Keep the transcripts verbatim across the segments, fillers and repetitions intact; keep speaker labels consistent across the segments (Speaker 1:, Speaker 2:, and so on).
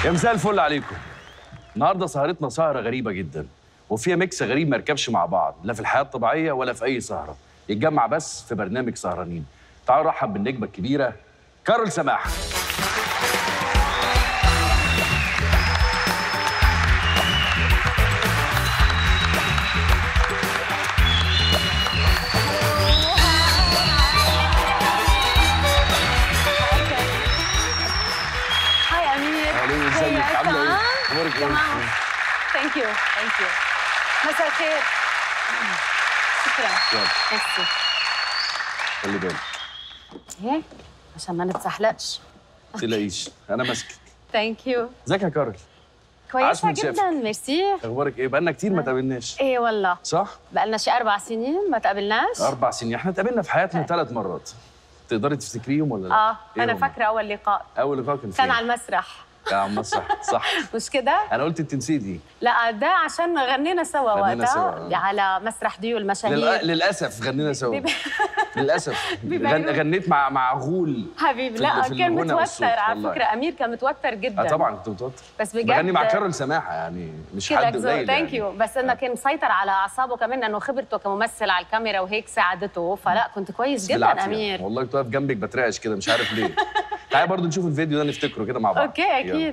Speaker 1: يا مساء الفل عليكم. النهارده سهرتنا سهره غريبه جدا وفيها ميكس غريب ما ركبش مع بعض لا في الحياه الطبيعيه ولا في اي سهره، يتجمع بس في برنامج سهرانين. تعالوا نرحب بالنجمه الكبيره كارول سماحه. ازيك عامله ايه؟ اخبارك ايه؟
Speaker 2: تمام. ثانك يو ثانك يو. مساء الخير. شكرا. ميرسي.
Speaker 1: خلي بالك.
Speaker 2: هيك عشان ما نتسحلقش.
Speaker 1: ما تقلقيش انا ماسكك.
Speaker 2: ثانك يو.
Speaker 1: ازيك يا كارول؟
Speaker 2: كويسة جدا ميرسي.
Speaker 1: اخبارك ايه؟ بقالنا كتير ما تقابلناش.
Speaker 2: ايه والله.
Speaker 1: صح؟
Speaker 2: بقالنا شي أربع سنين ما تقابلناش.
Speaker 1: أربع سنين، احنا اتقابلنا في حياتنا ثلاث مرات. تقدري تفتكريهم ولا لا؟
Speaker 2: اه
Speaker 1: إيه
Speaker 2: أنا
Speaker 1: هم؟
Speaker 2: فاكرة أول لقاء.
Speaker 1: أول لقاء كان فين؟
Speaker 2: كان على المسرح.
Speaker 1: يا عم مسرح صح.
Speaker 2: مش كده؟
Speaker 1: أنا قلت أنت نسيتي.
Speaker 2: لا ده عشان غنينا سوا
Speaker 1: غنينا
Speaker 2: وقتها
Speaker 1: سوا.
Speaker 2: على مسرح ديو المشاهير.
Speaker 1: للأ... للأسف غنينا سوا. للأسف غن... غنيت مع مع غول.
Speaker 2: حبيبي لا كان متوتر على فكرة. أمير كان متوتر جدا.
Speaker 1: اه طبعا كنت متوتر.
Speaker 2: بس بجد
Speaker 1: بغني مع كارول سماحه يعني مش حد قليل.
Speaker 2: ثانك يو. بس انه كان مسيطر على اعصابه كمان لانه خبرته كممثل على الكاميرا وهيك ساعدته، فلا كنت كويس جدا امير.
Speaker 1: والله كنت واقف جنبك بترعش كده مش عارف ليه. تعالي برضه نشوف الفيديو ده نفتكره كده مع بعض.
Speaker 2: اوكي اكيد. يلا.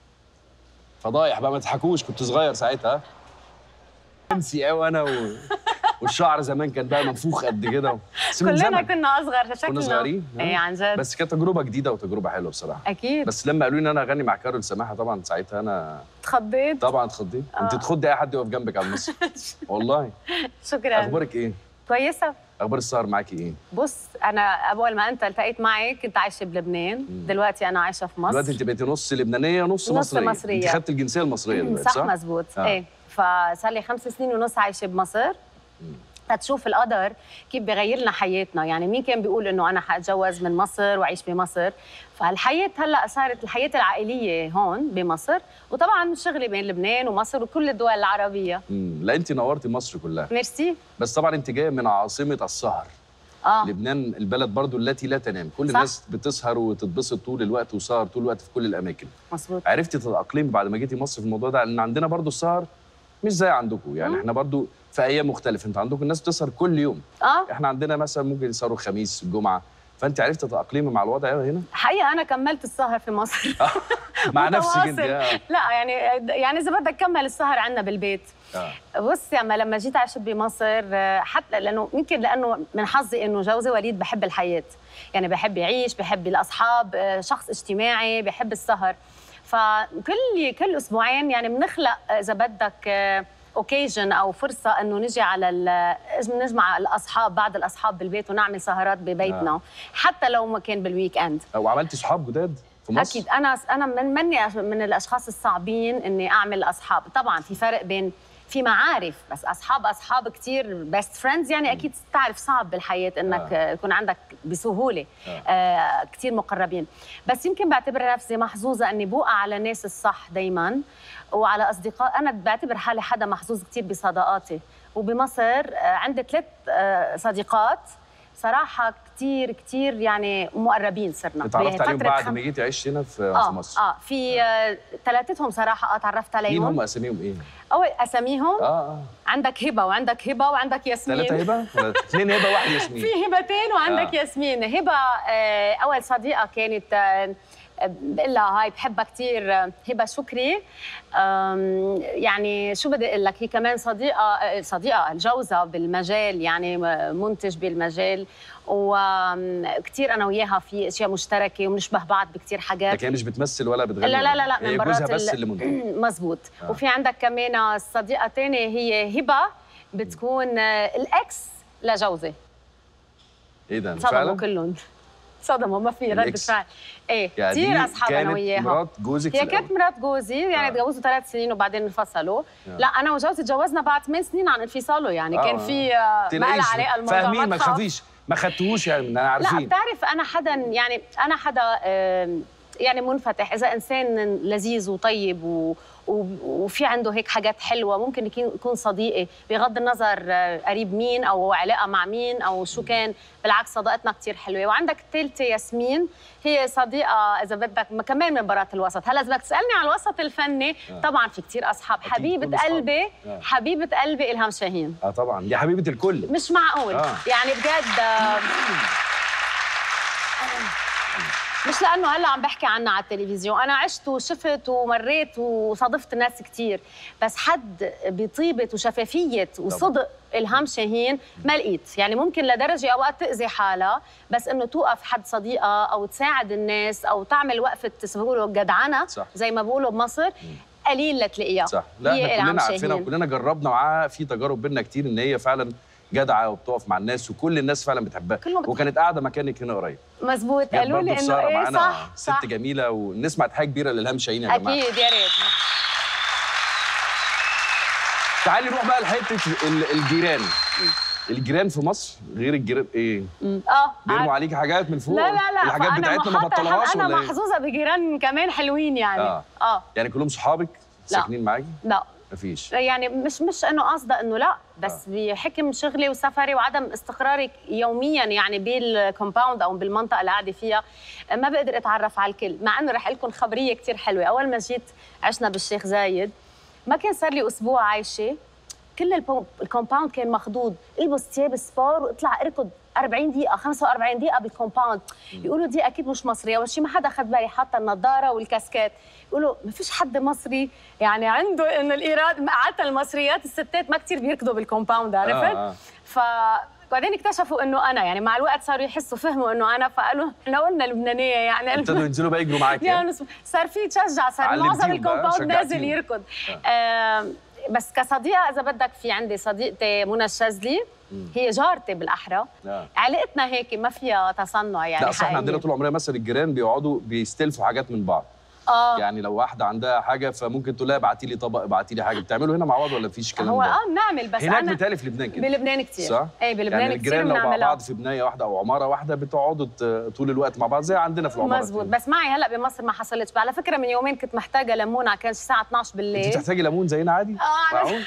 Speaker 1: فضايح بقى ما تضحكوش، كنت صغير ساعتها. انسي قوي انا و... والشعر زمان كان بقى منفوخ قد كده.
Speaker 2: كلنا كنا اصغر شكلنا.
Speaker 1: كنا صغيرين.
Speaker 2: ايه عن جد.
Speaker 1: بس كانت تجربه جديده وتجربه حلوه بصراحه.
Speaker 2: اكيد.
Speaker 1: بس لما قالوا لي ان انا اغني مع كارول سماحه طبعا ساعتها انا
Speaker 2: اتخضيت.
Speaker 1: طبعا اتخضيت. آه. انت تخضي اي حد يقف جنبك على المسرح. والله.
Speaker 2: شكرا.
Speaker 1: اخبارك ايه؟
Speaker 2: كويسه.
Speaker 1: اخبار السهر معاكي ايه؟
Speaker 2: بص انا اول ما انت التقيت معي كنت عايشه بلبنان، مم. دلوقتي انا عايشه في مصر.
Speaker 1: دلوقتي انت بقيتي نص لبنانيه نص, نص مصريه. مصريه. انت خدت الجنسيه المصريه دلوقتي صح؟
Speaker 2: صح مزبوط. آه. ايه فصار لي خمس سنين ونص عايشه بمصر. تتشوف القدر كيف بغير لنا حياتنا، يعني مين كان بيقول انه انا حاتجوز من مصر واعيش بمصر؟ فالحياه هلا صارت الحياه العائليه هون بمصر، وطبعا شغلي بين لبنان ومصر وكل الدول العربيه.
Speaker 1: امم لا انت نورتي مصر كلها.
Speaker 2: ميرسي.
Speaker 1: بس طبعا انت جايه من عاصمه السهر.
Speaker 2: اه
Speaker 1: لبنان البلد برضو التي لا تنام، كل
Speaker 2: صح.
Speaker 1: الناس بتسهر وتتبسط طول الوقت وسهر طول الوقت في كل الاماكن.
Speaker 2: مظبوط.
Speaker 1: عرفتي تتاقلمي بعد ما جيتي مصر في الموضوع ده؟ لان عندنا برضو السهر مش زي عندكم، يعني مم. احنا برضو في ايام مختلفه، انت عندكم الناس بتسهر كل يوم.
Speaker 2: اه
Speaker 1: احنا عندنا مثلا ممكن يسهروا الخميس الجمعه، فانت عرفتي تتاقلمي مع الوضع هنا؟
Speaker 2: حقيقه انا كملت السهر في مصر.
Speaker 1: مع نفسك انت؟
Speaker 2: لا يعني يعني اذا بدك كمل السهر عندنا بالبيت. آه. بص يا لما جيت عشت بمصر حتى لانه يمكن لانه من حظي انه جوزي وليد بحب الحياه، يعني بحب يعيش، بحب الاصحاب، شخص اجتماعي، بحب السهر. فكل كل اسبوعين يعني بنخلق اذا بدك اوكيجن او فرصه انه نجي على نجمع الاصحاب بعض الاصحاب بالبيت ونعمل سهرات ببيتنا. آه. حتى لو ما كان بالويك اند.
Speaker 1: وعملتي صحاب جداد في مصر؟
Speaker 2: اكيد. انا انا من مني من الاشخاص الصعبين اني اعمل اصحاب، طبعا في فرق بين في معارف بس اصحاب اصحاب كثير بيست فريندز، يعني اكيد تعرف صعب بالحياه انك آه. يكون عندك بسهوله آه. آه كثير مقربين، بس يمكن بعتبر نفسي محظوظه اني بوقع على الناس الصح دائما وعلى اصدقاء. انا بعتبر حالي حدا محظوظ كثير بصداقاتي، وبمصر آه عندي ثلاث آه صديقات صراحه كثير كثير يعني مقربين صرنا.
Speaker 1: اتعرفت عليهم بعد خم... ما جيتي عشت هنا في,
Speaker 2: آه
Speaker 1: في مصر؟
Speaker 2: اه في آه ثلاثتهم صراحه اه تعرفت عليهم.
Speaker 1: مين هم اساميهم ايه؟
Speaker 2: اول اساميهم
Speaker 1: اه اه
Speaker 2: عندك هبه وعندك هبه وعندك ياسمين.
Speaker 1: ثلاثه هبه ولا اثنين هبه واحد ياسمين؟
Speaker 2: في هبتين وعندك آه. ياسمين. هبه آه اول صديقه كانت آه بقول لها هاي بحبها كثير، هبه شكري. يعني شو بدي اقول لك، هي كمان صديقه صديقه الجوزه بالمجال، يعني منتج بالمجال، وكثير انا وياها في اشياء مشتركه وبنشبه بعض بكثير حاجات.
Speaker 1: لكن هي مش بتمثل ولا بتغني؟
Speaker 2: لا لا لا, لا من برات
Speaker 1: جوزها بس اللي منتج.
Speaker 2: مزبوط. آه. وفي عندك كمان صديقه ثانيه هي هبه بتكون الاكس لجوزي.
Speaker 1: ايه ده
Speaker 2: فعلا؟ كلهم صدموا، ما في رد فعل. ايه
Speaker 1: يعني
Speaker 2: كثير اصحاب انا وياها.
Speaker 1: كانت مرات جوزك؟
Speaker 2: هي كانت مرات جوزي، يعني تجوزوا آه. ثلاث سنين وبعدين انفصلوا. آه. لا انا وجوزي تجوزنا بعد ثمان سنين عن انفصاله، يعني آه. كان في ما قال عليه الموضوع.
Speaker 1: فاهمين ما تخافيش، ما خدتوهوش يعني، انا عارفين.
Speaker 2: لا بتعرف انا حدا يعني انا حدا آه يعني منفتح، اذا انسان لذيذ وطيب و... و... وفي عنده هيك حاجات حلوه ممكن يكون صديقي بغض النظر قريب مين او علاقه مع مين او شو كان. بالعكس صداقتنا كثير حلوه. وعندك الثالثه ياسمين، هي صديقه اذا بدك كمان من برات الوسط. هلا اذا بدك تسالني على الوسط الفني آه. طبعا في كثير اصحاب. حبيبه قلبي آه. حبيبه قلبي الهام شاهين.
Speaker 1: اه طبعا دي حبيبه الكل.
Speaker 2: مش معقول آه. يعني بجد آه. مش لانه هلا عم بحكي عنها على التلفزيون، انا عشت وشفت ومريت وصادفت ناس كثير، بس حد بطيبه وشفافيه وصدق الهام شاهين ما لقيت. يعني ممكن لدرجه اوقات تاذي حالها، بس انه توقف حد صديقه او تساعد الناس او تعمل وقفه بيقولوا جدعنه زي ما بيقولوا بمصر، قليل لتلاقيها.
Speaker 1: صح. لا احنا كلنا عارفينها وكلنا جربنا معاها، في تجارب بينا كتير ان هي فعلا جدعه وبتقف مع الناس وكل الناس فعلا بتحبها، وكانت قاعده مكانك هنا قريب.
Speaker 2: مظبوط. قالوا لي انه ايه صح
Speaker 1: ست صح. جميله، ونسمع تحيه كبيره لإلهام شاهين يا جماعه.
Speaker 2: اكيد يا ريت.
Speaker 1: تعالي نروح بقى لحته الجيران. الجيران في مصر غير الجيران ايه؟
Speaker 2: اه
Speaker 1: بيرموا عليكي حاجات من فوق؟
Speaker 2: لا لا لا
Speaker 1: الحاجات بتاعتنا ما بطلوهاش ولا ايه؟
Speaker 2: انا محظوظه بجيران كمان حلوين يعني.
Speaker 1: اه, آه. يعني كلهم صحابك ساكنين معاكي؟
Speaker 2: لا
Speaker 1: مفيش.
Speaker 2: يعني مش مش انه قصده انه لا، بس آه. بحكم شغلي وسفري وعدم استقراري يوميا يعني بالكومباوند او بالمنطقه اللي قاعده فيها ما بقدر اتعرف على الكل. مع انه رح اقول لكم خبريه كثير حلوه. اول ما جيت عشنا بالشيخ زايد ما كان صار لي اسبوع عايشه، كل الكومباوند كان مخضوض، البس ثياب سبور واطلع اركض أربعين دقيقة خمسة وأربعين دقيقة بالكومباوند. يقولوا دي أكيد مش مصرية، أول شيء ما حدا أخذ بالي حاطة النظارة والكاسكات. يقولوا ما فيش حد مصري يعني عنده إنه الإيراد. عادة المصريات الستات ما كثير بيركضوا بالكومباوند، عرفت؟ آه آه. ف بعدين اكتشفوا انه انا يعني مع الوقت صاروا يحسوا فهموا انه انا، فقالوا احنا قلنا لبنانيه يعني
Speaker 1: ابتدوا ينزلوا بقى يجروا معاكي
Speaker 2: يعني صار في تشجع، صار معظم الكومباوند نازل يركض. آه. آه بس كصديقه اذا بدك في عندي صديقتي منى الشاذلي، هي جارتي بالاحرى. آه. علاقتنا هيك ما فيها تصنع يعني.
Speaker 1: لا صح. احنا عندنا طول عمرنا مثلا الجيران بيقعدوا بيستلفوا حاجات من بعض. اه يعني لو واحده عندها حاجه فممكن تقول لها ابعتي لي طبق، ابعتي لي حاجه. بتعملوا هنا مع بعض ولا مفيش كلام؟
Speaker 2: هو اه بنعمل، بس
Speaker 1: هناك
Speaker 2: انا
Speaker 1: بتالي في لبنان كده.
Speaker 2: بلبنان كتير
Speaker 1: صح؟
Speaker 2: اي بلبنان
Speaker 1: يعني
Speaker 2: كتير
Speaker 1: الجيران لو مع بعض في بنايه واحده او عماره واحده بتقعدوا طول الوقت مع بعض زي عندنا في العماره.
Speaker 2: مزبوط. بس معي هلا بمصر ما حصلتش. على فكره من يومين كنت محتاجه ليمونه، كان الساعه اثنعش بالليل.
Speaker 1: انت بتحتاجي ليمون زينا عادي؟
Speaker 2: اه معقول؟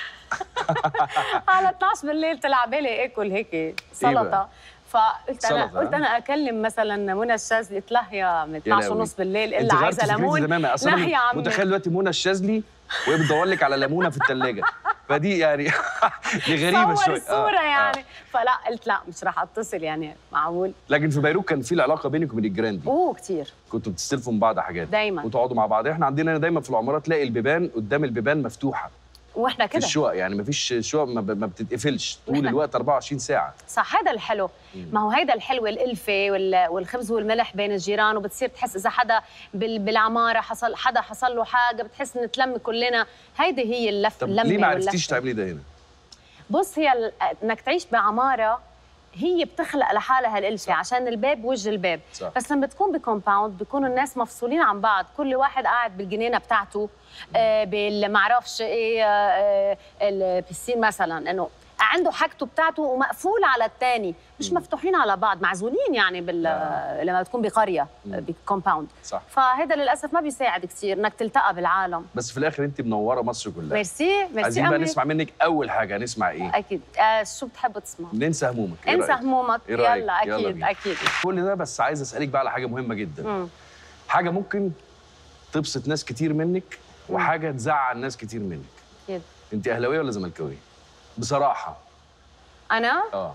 Speaker 2: على اثنعش بالليل طلع بالي اكل هيك سلطه، فقلت انا قلت انا اكلم مثلا منى الشاذلي، قلت لها يا من اثنعش ونص بالليل الا عايزه ليمون.
Speaker 1: لا يا عمي متخيل دلوقتي منى الشاذلي وهي بتدور لك على ليمونه في الثلاجه، فدي يعني دي غريبه شويه.
Speaker 2: صور الصوره آه. يعني آه. فلا قلت لا مش راح اتصل يعني معقول.
Speaker 1: لكن في بيروت كان في العلاقه بينك وبين الجيران دي؟
Speaker 2: اوه كتير.
Speaker 1: كنتوا بتستلفوا من بعض حاجات
Speaker 2: دايما
Speaker 1: وتقعدوا مع بعض. احنا عندنا دايما في العمارات تلاقي البيبان قدام البيبان مفتوحه،
Speaker 2: واحنا كده
Speaker 1: في الشقق يعني ما فيش شقق ما بتتقفلش طول الوقت أربعة وعشرين ساعه.
Speaker 2: صح. هذا الحلو. مم. ما هو هيدا الحلو، الالفه والخبز والملح بين الجيران، وبتصير تحس اذا حدا بالعماره حصل حدا حصل له حاجه بتحس نتلم كلنا. هيدي هي اللفه.
Speaker 1: طب ليه ما عرفتيش تعملي ده هنا؟
Speaker 2: بص هي انك تعيش بعماره هي بتخلق لحالها الالفه عشان الباب وجه الباب. صح. بس لما بتكون بكومباوند بيكونوا الناس مفصولين عن بعض، كل واحد قاعد بالجنينه بتاعته آه بالمعرفش ايه آه البسين مثلا، انه عنده حاجته بتاعته ومقفول على الثاني، مش مفتوحين على بعض، معزولين يعني بال آه. لما بتكون بقريه بكومباوند. صح. فهذا للاسف ما بيساعد كثير انك تلتقى بالعالم.
Speaker 1: بس في الاخر انت منوره مصر كلها.
Speaker 2: ميرسي ميرسي.
Speaker 1: عايزين بقى نسمع منك اول حاجه. نسمع ايه؟
Speaker 2: اكيد. آه شو بتحب تسمع؟
Speaker 1: ننسى همومك.
Speaker 2: إيه انسى همومك. إيه يلا اكيد يلا اكيد.
Speaker 1: كل ده بس عايز اسالك بقى على حاجه مهمه جدا. مم. حاجه ممكن تبسط ناس كتير منك وحاجه تزعل ناس كتير منك.
Speaker 2: اكيد.
Speaker 1: انت اهلاويه ولا زملكاويه؟ بصراحه.
Speaker 2: انا؟
Speaker 1: اه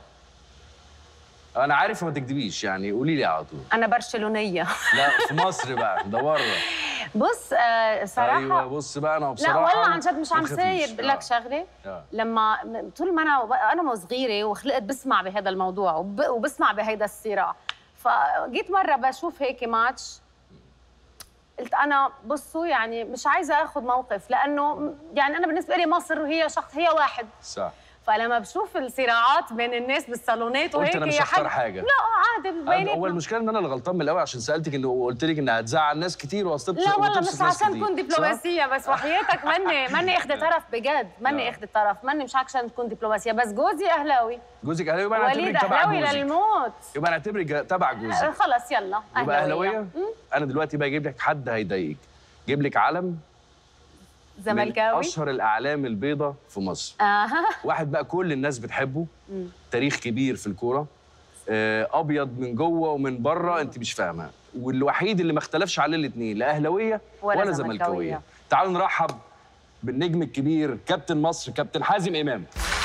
Speaker 1: انا عارف ما تكدبيش يعني، قولي لي على طول.
Speaker 2: انا برشلونيه.
Speaker 1: لا في مصر بقى ده بره.
Speaker 2: بص آه صراحه.
Speaker 1: ايوه بص بقى انا بصراحه
Speaker 2: لا والله عن جد مش عم سايب لك شغله. آه. لما طول ما انا انا صغيره وخلقت بسمع بهذا الموضوع وب... وبسمع بهيدا الصراع، فجيت مره بشوف هيك ماتش قلت انا بصوا يعني مش عايزه اخذ موقف، لانه يعني انا بالنسبه لي مصر هي شخص، هي واحد.
Speaker 1: صح.
Speaker 2: فلما بشوف الصراعات بين الناس بالصالونات وهيك
Speaker 1: قلت انا مش هختار حاجه.
Speaker 2: لا عادي بيناتنا.
Speaker 1: هو المشكله ان انا اللي غلطان من الاول عشان سالتك انه وقلت لك انها هتزعل ناس كتير واصطبت.
Speaker 2: لا والله مش عشان تكون دبلوماسيه، بس وحياتك ماني ماني اخذ طرف بجد، ماني اخذ طرف، ماني مش عشان تكون دبلوماسيه، بس جوزي اهلاوي.
Speaker 1: جوزك اهلاوي يبقى نعتبرك تبع جوزك.
Speaker 2: اهلاوي للموت.
Speaker 1: يبقى نعتبرك تبع جوزك.
Speaker 2: خلص يلا
Speaker 1: اهلاويه. يبقى اهلاويه. انا دلوقتي بقى اجيب لك حد هيضايقك، اجيب لك علم
Speaker 2: زملكاوي
Speaker 1: من اشهر الاعلام البيضاء في مصر.
Speaker 2: اها
Speaker 1: واحد بقى كل الناس بتحبه، تاريخ كبير في الكوره، ابيض من جوه ومن بره، انت مش فاهمه، والوحيد اللي ما اختلفش عليه الاثنين، لا اهلاويه ولا, ولا زملكاويه. تعالوا نرحب بالنجم الكبير كابتن مصر كابتن حازم امام.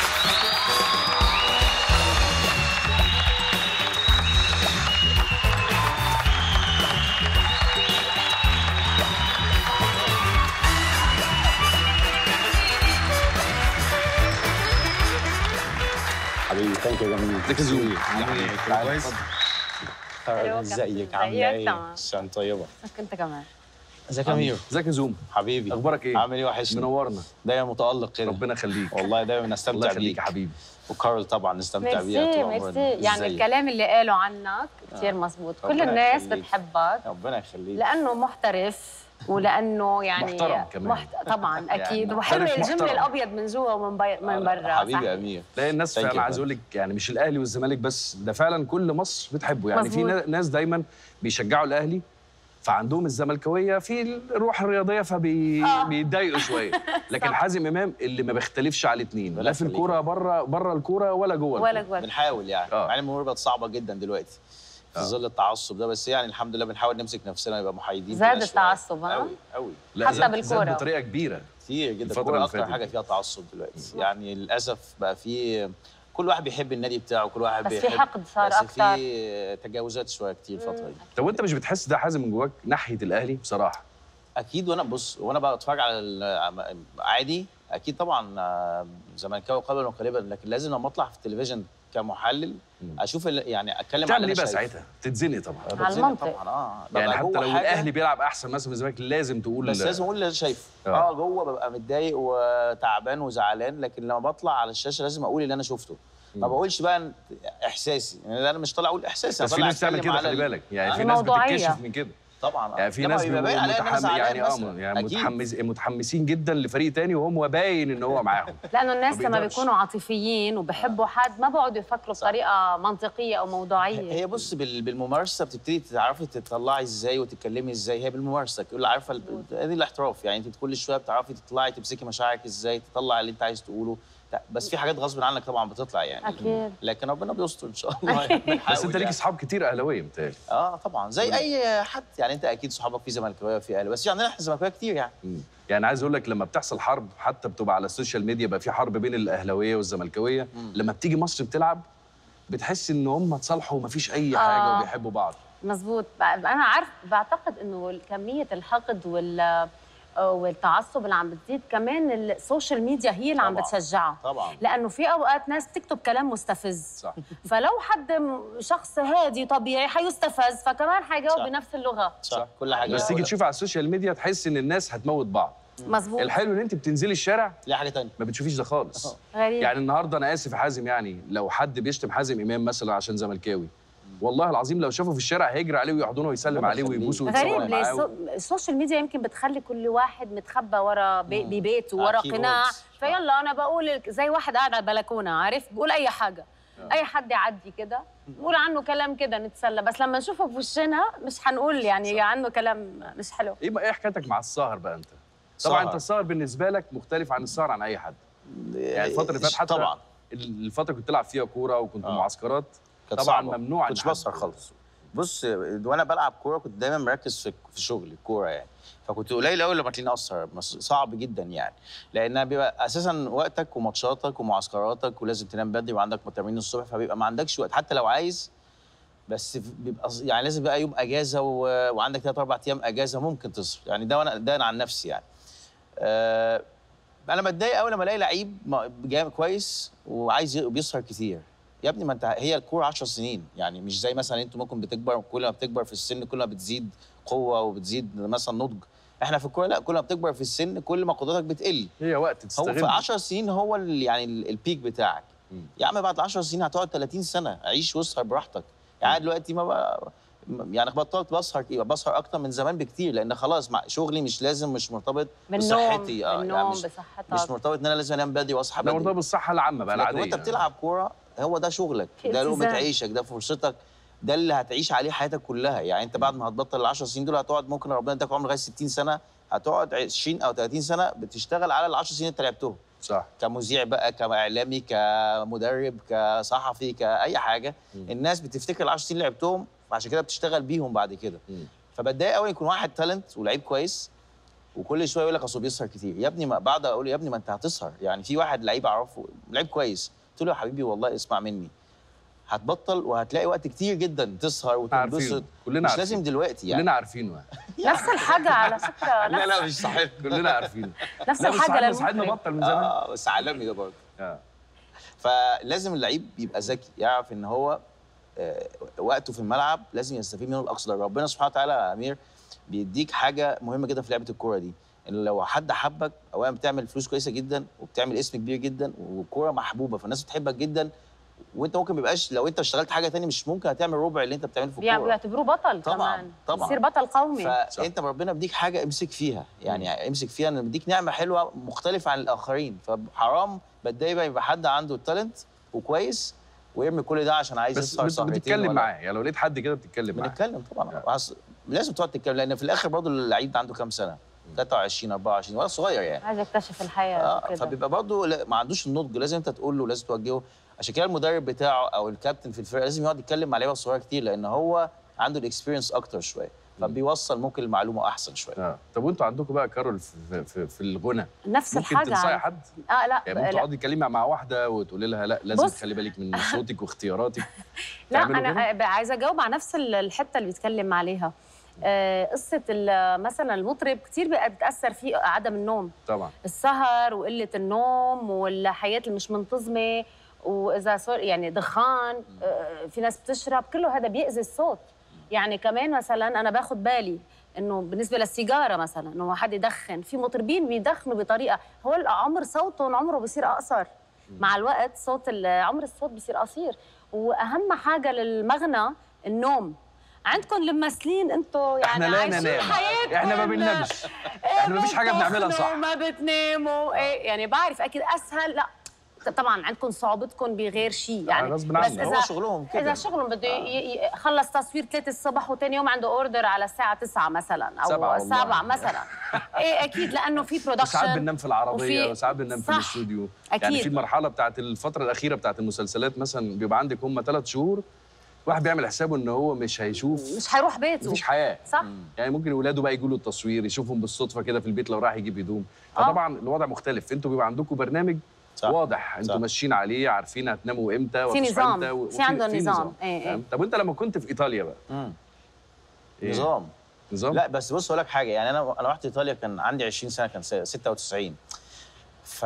Speaker 3: حبيبي ثانك يو يا جميل.
Speaker 1: ازيك يا زوي؟
Speaker 3: كويس؟ ازيك عامله ايه؟ عشان طيبه.
Speaker 2: انت كمان.
Speaker 3: ازيك يا ميرو؟
Speaker 1: ازيك يا زوم؟
Speaker 3: حبيبي
Speaker 1: اخبارك ايه؟
Speaker 3: عامل ايه؟ وحشني.
Speaker 1: منورنا.
Speaker 3: دايما متالق كده.
Speaker 1: ربنا يخليك.
Speaker 3: والله دايما نستمتع بيك.
Speaker 1: الله يخليك يا حبيبي.
Speaker 3: وكارل طبعا نستمتع بيها
Speaker 2: طول عمرنا. ميرسي ميرسي، يعني الكلام اللي قاله عنك كثير مظبوط، كل الناس يخليك. بتحبك
Speaker 3: ربنا يخليك
Speaker 2: لانه محترف ولانه يعني
Speaker 1: محترم كمان.
Speaker 2: محت... طبعا اكيد يعني وحلوه الجمله الابيض من جوا ومن بي... من برا.
Speaker 3: حبيبي امير.
Speaker 1: لا الناس فعلا عايز اقول لك يعني مش الاهلي والزمالك بس، ده فعلا كل مصر بتحبه يعني. مزبوط. في ناس دايما بيشجعوا الاهلي فعندهم الزملكاويه في الروح الرياضيه فبيتضايقوا آه. شويه، لكن حازم امام اللي ما بيختلفش على الاثنين، لا في الكوره بره بره الكوره ولا جوه
Speaker 2: ولا جوه.
Speaker 3: بنحاول يعني مع ان الامور بقت صعبه جدا دلوقتي في آه. ظل التعصب ده، بس يعني الحمد لله بنحاول نمسك نفسنا ونبقى محايدين.
Speaker 2: زاد التعصب ها؟
Speaker 3: قوي قوي.
Speaker 2: حتى بالكوره
Speaker 1: بطريقه كبيره
Speaker 3: كتير جدا. الكوره اكتر حاجه فيها تعصب دلوقتي يعني للاسف. بقى في كل واحد بيحب النادي بتاعه، كل واحد
Speaker 2: بس
Speaker 3: بيحب،
Speaker 2: في حقد صار
Speaker 3: بس
Speaker 2: اكتر،
Speaker 3: في تجاوزات شويه كتير الفتره دي.
Speaker 1: طب وانت مش بتحس ده حازم من جواك ناحيه الاهلي بصراحه؟
Speaker 3: اكيد. وانا بص وانا بتفرج على عادي اكيد طبعا زملكاوي قبلا وقالبا، لكن لازم لما اطلع في التلفزيون كمحلل اشوف يعني اتكلم
Speaker 1: تعمل ايه بقى ساعتها؟ تتزنق طبعا.
Speaker 2: على المنطق
Speaker 3: طبعا اه
Speaker 1: يعني حتى لو الاهلي بيلعب احسن مثلا من الزمالك لازم تقول،
Speaker 3: بس لازم اقول اللي انا شايفه. اه, آه جوه ببقى متضايق وتعبان وزعلان، لكن لما بطلع على الشاشه لازم اقول اللي انا شفته. ما بقولش بقى احساسي، يعني انا مش طالع اقول احساسي.
Speaker 1: بس في ناس بتعمل كده خلي بالك، يعني في ناس بتتكشف من كده
Speaker 3: طبعا.
Speaker 1: يعني في ناس بيبقوا متحمس يعني اه يعني متحمس متحمسين جدا لفريق تاني وهم باين ان هو معاهم.
Speaker 2: لانه الناس لما بيكونوا عاطفيين وبيحبوا حد ما بيقعدوا يفكروا بطريقه منطقيه او موضوعيه.
Speaker 3: هي بص بالممارسه بتبتدي تعرفي تطلعي ازاي وتتكلمي ازاي، هي بالممارسه كل عارفه دي الاحتراف يعني. انت كل شويه بتعرفي تطلعي تمسكي مشاعرك ازاي، تطلعي اللي انت عايز تقوله، بس في حاجات غصب عنك طبعا بتطلع يعني
Speaker 2: اكيد،
Speaker 3: لكن ربنا بيستر ان شاء الله.
Speaker 1: بس انت ليك اصحاب كتير اهلاويه متهيألي.
Speaker 3: اه طبعا زي اي حد يعني، انت اكيد صحابك في زملكاويه وفي اهلاويه، بس عندنا احنا زملكاويه كتير يعني.
Speaker 1: مم. يعني عايز اقول لك لما بتحصل حرب حتى بتبقى على السوشيال ميديا بقى في حرب بين الاهلاويه والزملكاويه، لما بتيجي مصر بتلعب بتحس ان هم اتصالحوا ومفيش اي حاجه آه. وبيحبوا بعض.
Speaker 2: مظبوط. انا عارف بعتقد انه كميه الحقد وال والتعصب اللي عم بتزيد كمان السوشيال ميديا هي اللي عم بتشجعها
Speaker 3: طبعا،
Speaker 2: لانه في اوقات ناس تكتب كلام مستفز
Speaker 1: صح.
Speaker 2: فلو حد شخص هادي طبيعي حيستفز فكمان حيجاوب بنفس اللغه.
Speaker 3: صح كل حاجه.
Speaker 1: بس تيجي تشوف على السوشيال ميديا تحس ان الناس هتموت بعض.
Speaker 2: مظبوط.
Speaker 1: الحلو ان انت بتنزلي الشارع
Speaker 3: لا حاجه ثانيه
Speaker 1: ما بتشوفيش ده خالص.
Speaker 2: غريب.
Speaker 1: يعني النهارده انا اسف يا حازم، يعني لو حد بيشتم حازم امام مثلا عشان زملكاوي والله العظيم لو شافه في الشارع هيجري عليه ويحضنه ويسلم عليه ويبوسه ويتصور معاه.
Speaker 2: غريب ليه السوشيال ميديا يمكن بتخلي كل واحد متخبى ورا بي ببيته ورا قناع، فيلا انا بقول زي واحد قاعد على البلكونه عارف بقول اي حاجه آه. اي حد يعدي كده نقول عنه كلام كده نتسلى، بس لما نشوفه في وشنا مش هنقول يعني صح. عنه كلام مش حلو.
Speaker 1: ايه ايه حكايتك مع السهر بقى انت؟ طبعا سهر. انت السهر بالنسبه لك مختلف عن السهر عن اي حد. يعني الفتره اللي فاتت حتى
Speaker 3: طبعا
Speaker 1: الفتره كنت تلعب فيها كوره وكنت آه. معسكرات طبعا
Speaker 3: صعبة.
Speaker 1: ممنوع
Speaker 3: كنتش بسهر خالص. بص وانا بلعب كوره كنت دايما مركز في في شغلي الكوره يعني، فكنت قليل قوي لما تلاقيني اسهر، صعب جدا يعني، لانها بيبقى اساسا وقتك وماتشاتك ومعسكراتك ولازم تنام بدري وعندك تمرين الصبح، فبيبقى ما عندكش وقت حتى لو عايز، بس بيبقى يعني لازم بقى يوم اجازه و... وعندك ثلاث اربع ايام اجازه ممكن تسهر يعني. ده وانا ده انا عن نفسي يعني. أه انا بتضايق قوي لما الاقي لعيب جاي كويس وعايز بيسهر كتير. يا ابني ما انت هي الكوره عشر سنين يعني، مش زي مثلا انتوا ممكن بتكبر، كل ما بتكبر في السن كل ما بتزيد قوه وبتزيد مثلا نضج. احنا في الكوره لا، كل ما بتكبر في السن كل ما قدراتك بتقل.
Speaker 1: هي وقت
Speaker 3: هو
Speaker 1: تستغل.
Speaker 3: في عشر سنين هو ال- يعني ال- البيك بتاعك.
Speaker 1: مم.
Speaker 3: يا عم بعد عشر سنين هتقعد ثلاثين سنه، عيش واسهر براحتك. يعني دلوقتي ما بقى يعني بطلت بسهر، بسهر اكتر من زمان بكتير، لان خلاص مع شغلي مش لازم، مش مرتبط
Speaker 2: بالنوم
Speaker 3: بصحتي. اه
Speaker 2: بالنوم
Speaker 3: يعني مش,
Speaker 2: بصحتك
Speaker 3: مش مرتبط ان انا لازم انام بدري واصحى
Speaker 1: ده
Speaker 3: بدري.
Speaker 1: مرتبط بالصحه العامه بقى
Speaker 3: لكن
Speaker 1: العاديه.
Speaker 3: وانت بتلعب كوره هو ده شغلك،
Speaker 2: في
Speaker 3: ده لقمه
Speaker 2: التزام.
Speaker 3: عيشك، ده فرصتك، ده اللي هتعيش عليه حياتك كلها. يعني انت بعد ما هتبطل ال عشر سنين دول هتقعد، ممكن ربنا يديك عمر لغايه ستين سنه، هتقعد عشرين او ثلاثين سنه بتشتغل على ال عشر سنين انت لعبتهم.
Speaker 1: صح.
Speaker 3: كمذيع بقى، كاعلامي، كمدرب، كصحفي، كاي حاجه.
Speaker 1: مم.
Speaker 3: الناس بتفتكر ال عشر سنين لعبتهم، فعشان كده بتشتغل بيهم بعد كده.
Speaker 1: مم.
Speaker 3: فبتضايق قوي يكون واحد تالنت ولعيب كويس وكل شويه يقول لك اصل بيسهر كتير. يا ابني ما بعد اقول يا ابني ما انت هتسهر. يعني في واحد لعيب اعرفه لعيب كويس، قلت له يا حبيبي والله اسمع مني، هتبطل وهتلاقي وقت كتير جدا تسهر وتنبسط.
Speaker 1: عارفينه. كلنا
Speaker 3: مش
Speaker 1: عارفين.
Speaker 3: لازم دلوقتي يعني.
Speaker 1: كلنا عارفينه.
Speaker 2: نفس الحاجه على فكره.
Speaker 3: لا
Speaker 2: نفس
Speaker 3: لا مش صحيح.
Speaker 1: كلنا عارفينه.
Speaker 2: نفس
Speaker 1: لا بس
Speaker 2: الحاجه
Speaker 1: صاحبنا صاحبنا
Speaker 2: للمخرج.
Speaker 1: بطل من زمان.
Speaker 3: اه بس عالمي ده برضه.
Speaker 1: آه.
Speaker 3: فلازم اللعيب يبقى ذكي، يعرف ان هو آه، وقته في الملعب لازم يستفيد منه باقصى درجه. ربنا سبحانه وتعالى يا امير بيديك حاجه مهمه جدا في لعبه الكوره دي، ان لو حد حبك اولا بتعمل فلوس كويسه جدا وبتعمل اسم كبير جدا والكوره محبوبه فالناس بتحبك جدا. وانت ممكن ما يبقاش، لو انت اشتغلت حاجه ثانيه مش ممكن هتعمل ربع اللي انت بتعمله في الكوره.
Speaker 2: بيعتبروه بطل
Speaker 3: طبعاً،
Speaker 2: كمان.
Speaker 3: طبعاً.
Speaker 2: يصير بطل قومي.
Speaker 3: فانت ربنا بيديك حاجه امسك فيها، يعني امسك فيها ان بيديك نعمه حلوه مختلفه عن الاخرين. فحرام بتضايق بقى يبقى حد عنده التالنت وكويس ويرمي كل ده عشان عايز
Speaker 1: بس
Speaker 3: يسهر
Speaker 1: بت-
Speaker 3: سهرتين.
Speaker 1: بتتكلم
Speaker 3: ولا-
Speaker 1: معاه، يعني لو لقيت حد كده بتتكلم معاه.
Speaker 3: بنتكلم طبعا. عص- لازم تقعد تتكلم، لان في الاخر برضه اللعيب ده عنده كام سنه؟ ثلاثة وعشرين أربعة وعشرين ولا صغير يعني.
Speaker 2: عايز يكتشف الحياه
Speaker 3: اه
Speaker 2: كده.
Speaker 3: فبيبقى برضه لا- ما عندوش النضج، لازم انت تقول له، لازم توجهه. عشان كده المدرب بتاعه او الكابتن في الفرقه لازم يقعد يتكلم مع لعيبه صغيره كتير، لان هو عنده الاكسبيرينس اكتر شويه، فبيوصل ممكن المعلومه احسن شويه.
Speaker 1: اه طب وانتوا عندكم بقى كارول في, في, في الغنى
Speaker 2: نفس
Speaker 1: ممكن
Speaker 2: الحاجه.
Speaker 1: تنصحي
Speaker 2: عن-
Speaker 1: حد؟
Speaker 2: اه لا
Speaker 1: يعني ممكن
Speaker 2: لا,
Speaker 1: تقعدي تكلمي مع واحده وتقولي لها لا لازم
Speaker 2: بص.
Speaker 1: تخلي بالك من صوتك واختياراتك.
Speaker 2: لا
Speaker 1: تعملوا
Speaker 2: انا
Speaker 1: كده؟
Speaker 2: آه، عايزه اجاوب على نفس ال- الحته اللي بيتكلم عليها. آه، قصه ال- مثلا المطرب كتير بقى بتاثر فيه عدم النوم،
Speaker 1: طبعا.
Speaker 2: السهر وقله النوم والحياه اللي مش منتظمه، واذا صار يعني دخان، آه، في ناس بتشرب، كله هذا بيأذي الصوت. يعني كمان مثلا انا باخد بالي انه بالنسبه للسيجاره مثلا، انه حد يدخن، في مطربين بيدخنوا بطريقه، هو عمر صوتهم عمره بيصير اقصر مع الوقت، صوت ال- عمر الصوت بيصير قصير. واهم حاجه للمغنى النوم. عندكم الممثلين انتم يعني
Speaker 1: احنا لا
Speaker 2: عايشين
Speaker 1: ننام،
Speaker 2: حياتكم،
Speaker 1: احنا ما بننامش، احنا ما فيش حاجه بنعملها صح.
Speaker 2: ما بتناموا ايه يعني، بعرف اكيد اسهل. لا طبعا عندكم صعوبتكم بغير شيء يعني،
Speaker 1: غصب
Speaker 2: بس
Speaker 1: عننا.
Speaker 2: اذا
Speaker 3: هو شغلهم كده.
Speaker 2: اذا شغلهم بده ي- يخلص تصوير ثلاثة الصبح وثاني يوم عنده اوردر على الساعه تسعة مثلا او
Speaker 1: سبعة والله.
Speaker 2: سبعة مثلا. ايه اكيد لانه في
Speaker 1: ساعات
Speaker 2: برودكشن.
Speaker 1: بننام في العربيه
Speaker 2: وفي-
Speaker 1: وساعات بننام في
Speaker 2: صح.
Speaker 1: الاستوديو.
Speaker 2: أكيد.
Speaker 1: يعني في المرحله بتاعت الفتره الاخيره بتاعت المسلسلات مثلا بيبقى عندك هم ثلاث شهور واحد بيعمل حسابه ان هو مش هيشوف،
Speaker 2: مش هيروح بيته.
Speaker 1: مفيش حياه.
Speaker 2: صح.
Speaker 1: يعني ممكن ولاده بقى يجوا له التصوير يشوفهم بالصدفه كده في البيت لو راح يجيب هدوم.
Speaker 2: آه.
Speaker 1: فطبعا الوضع مختلف. انتوا بيبقى عندكم برنامج
Speaker 3: صح.
Speaker 1: واضح انتوا
Speaker 3: صح.
Speaker 1: ماشيين عليه، عارفين هتناموا امتى
Speaker 2: في
Speaker 1: وهتصحوا
Speaker 2: نظام.
Speaker 1: امتى و-
Speaker 2: في
Speaker 1: وفي-
Speaker 2: عندهم
Speaker 1: في
Speaker 2: نظام. إيه إيه.
Speaker 1: تمام؟ طب وانت لما كنت في ايطاليا بقى
Speaker 3: مم.
Speaker 1: إيه؟
Speaker 3: نظام.
Speaker 1: نظام؟
Speaker 3: لا بس بص اقول لك حاجه، يعني انا انا رحت ايطاليا كان عندي عشرين سنه، كان ستة وتسعين. ف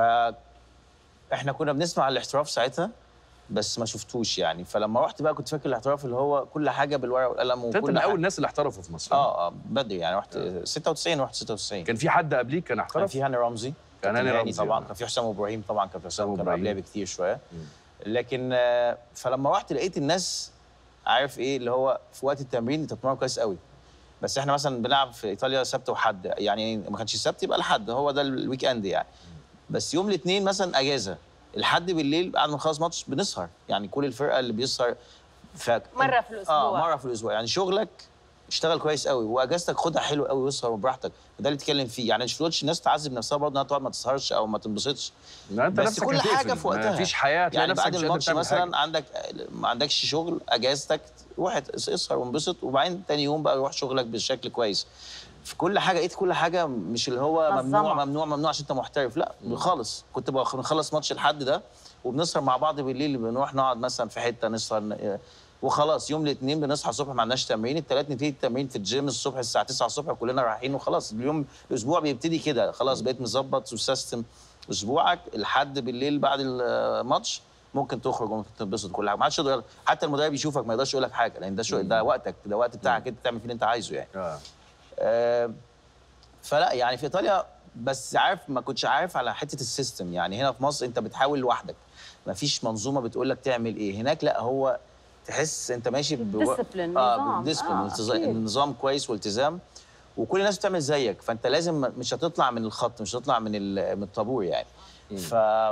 Speaker 3: احنا كنا بنسمع الاحتراف ساعتها بس ما شفتوش يعني. فلما رحت بقى كنت فاكر الاحتراف اللي هو كل حاجه بالورقه والقلم
Speaker 1: انت
Speaker 3: وكل
Speaker 1: من
Speaker 3: حاجه.
Speaker 1: اول الناس اللي احترفوا في مصر.
Speaker 3: اه اه بدري يعني. رحت ستة وتسعين، رحت ستة وتسعين.
Speaker 1: كان في حد قبليك كان
Speaker 3: كان
Speaker 1: احترف؟
Speaker 3: في هاني رمزي،
Speaker 1: كان هاني رمزي،
Speaker 3: طبعا.
Speaker 1: آه.
Speaker 3: كان في حسام ابراهيم طبعا، كان في حسام كان
Speaker 1: إبراهيم.
Speaker 3: قبلها بكتير شويه. لكن آه، فلما رحت لقيت الناس عارف ايه اللي هو في وقت التمرين انت بتتمرن كويس قوي. بس احنا مثلا بنلعب في ايطاليا سبت وحد، يعني ما كانش السبت يبقى الحد، هو ده الويك اند يعني. بس يوم الاثنين مثلا اجازه، الحد بالليل بعد ما نخلص ماتش بنسهر، يعني كل الفرقه اللي بيسهر ف...
Speaker 2: مرة في الأسبوع.
Speaker 3: اه مره في الاسبوع. يعني شغلك اشتغل كويس قوي واجازتك خدها حلو قوي واسهر براحتك، ده اللي تتكلم فيه. يعني مش تقولش الناس تعذب نفسها برضه انها تقعد ما تسهرش او ما تنبسطش.
Speaker 1: لا انت
Speaker 3: بس
Speaker 1: نفسك
Speaker 3: كل
Speaker 1: هتقفل.
Speaker 3: حاجه في وقتها،
Speaker 1: مفيش حياه، تلاقي
Speaker 3: يعني
Speaker 1: نفسك
Speaker 3: بعد
Speaker 1: مش قادر
Speaker 3: الماتش
Speaker 1: تعمل
Speaker 3: مثلا
Speaker 1: حاجة.
Speaker 3: عندك ما عندكش شغل، اجازتك روح اسهر وانبسط، وبعدين تاني يوم بقى روح شغلك بشكل كويس. في كل حاجه لقيت كل حاجه مش اللي هو
Speaker 2: منظمة.
Speaker 3: ممنوع ممنوع ممنوع عشان انت محترف، لا خالص. كنت بنخلص ماتش الحد ده وبنسهر مع بعض بالليل، بنروح نقعد مثلا في حته نسهر وخلاص. يوم الاثنين بنصحى الصبح ما عندناش تمرين، الثلاث نبتدي التمرين في الجيم الصبح الساعه تسعة الصبح كلنا رايحين وخلاص. اليوم الاسبوع بيبتدي كده خلاص، بقيت مظبط وسيستم اسبوعك. الحد بالليل بعد الماتش ممكن تخرج وممكن تنبسط كل حاجه، ما حدش يقدر، حتى المدرب يشوفك ما يقدرش يقول لك حاجه، لان ده شو ده وقتك، ده وقت بتاعك انت تعمل فيه اللي انت عايزه يعني.
Speaker 1: آه.
Speaker 3: آه فلا يعني في ايطاليا، بس عارف ما كنتش عارف على حته السيستم. يعني هنا في مصر انت بتحاول لوحدك، ما فيش منظومه بتقول لك تعمل ايه. هناك لا، هو تحس انت ماشي
Speaker 2: بالديسبلين،
Speaker 3: اه
Speaker 2: نظام.
Speaker 3: بالديسبلين،
Speaker 2: آه،
Speaker 3: التزام- النظام كويس والتزام، وكل الناس بتعمل زيك، فانت لازم مش هتطلع من الخط، مش هتطلع من ال- من الطابور يعني. ف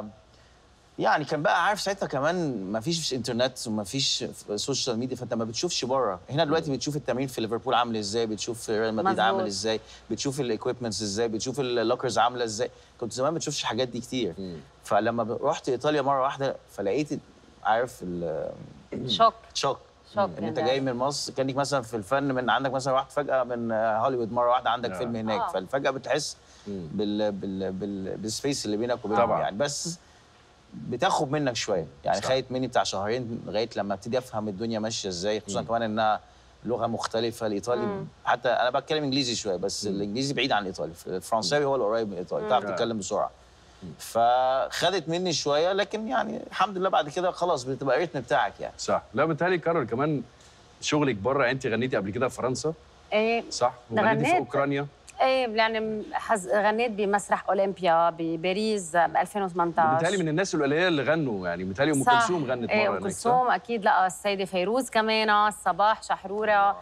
Speaker 3: يعني كان بقى عارف ساعتها كمان ما فيش انترنت وما فيش سوشيال ميديا، فانت ما بتشوفش بره. هنا دلوقتي بتشوف التمرين في ليفربول عامل ازاي، بتشوف ريال مدريد
Speaker 2: مظبوط.
Speaker 3: عامل ازاي، بتشوف الايكويبمنتس ازاي، بتشوف اللوكرز عامله ازاي. كنت زمان ما بتشوفش الحاجات دي كتير. فلما رحت ايطاليا مره واحده فلقيت عارف ال-
Speaker 2: شوك
Speaker 3: شوك
Speaker 2: شوك
Speaker 3: ان انت
Speaker 2: يعني.
Speaker 3: جاي من مصر، كانك مثلا في الفن من عندك مثلا واحد فجاه من هوليوود مره واحده عندك
Speaker 1: آه.
Speaker 3: فيلم هناك،
Speaker 2: آه.
Speaker 3: فالفجاه بتحس بال بال بال بالسبيس اللي بينك وبينهم
Speaker 1: طبعاً.
Speaker 3: يعني. بس بتاخد منك شويه يعني.
Speaker 1: صح.
Speaker 3: خدت مني بتاع شهرين لغايه لما ابتدي افهم الدنيا ماشيه ازاي، خصوصا كمان انها لغه مختلفه. الايطالي
Speaker 2: مم.
Speaker 3: حتى انا بتكلم انجليزي شويه، بس الانجليزي بعيد عن الايطالي، الفرنساوي هو القريب من الايطالي، تعرف
Speaker 1: آه.
Speaker 3: تتكلم بسرعه. فخدت مني شويه، لكن يعني الحمد لله بعد كده خلاص بتبقى الريتم بتاعك يعني.
Speaker 1: صح. لا بيتهيألي كرر كمان شغلك بره. يعني انت غنيتي قبل كده في فرنسا
Speaker 2: ايه
Speaker 1: صح؟ وغنيتي في
Speaker 2: غنيت.
Speaker 1: اوكرانيا.
Speaker 2: ايه يعني حز... غنيت بمسرح اولمبيا بباريس ب ألفين وثمانية عشر.
Speaker 1: بيتهيألي من الناس القليله اللي غنوا، يعني بيتهيألي ام
Speaker 2: صح.
Speaker 1: كلثوم غنت
Speaker 2: ايه
Speaker 1: مره
Speaker 2: ام
Speaker 1: هناك صح؟
Speaker 2: كلثوم اكيد، لا السيده فيروز كمان، الصباح شحروره.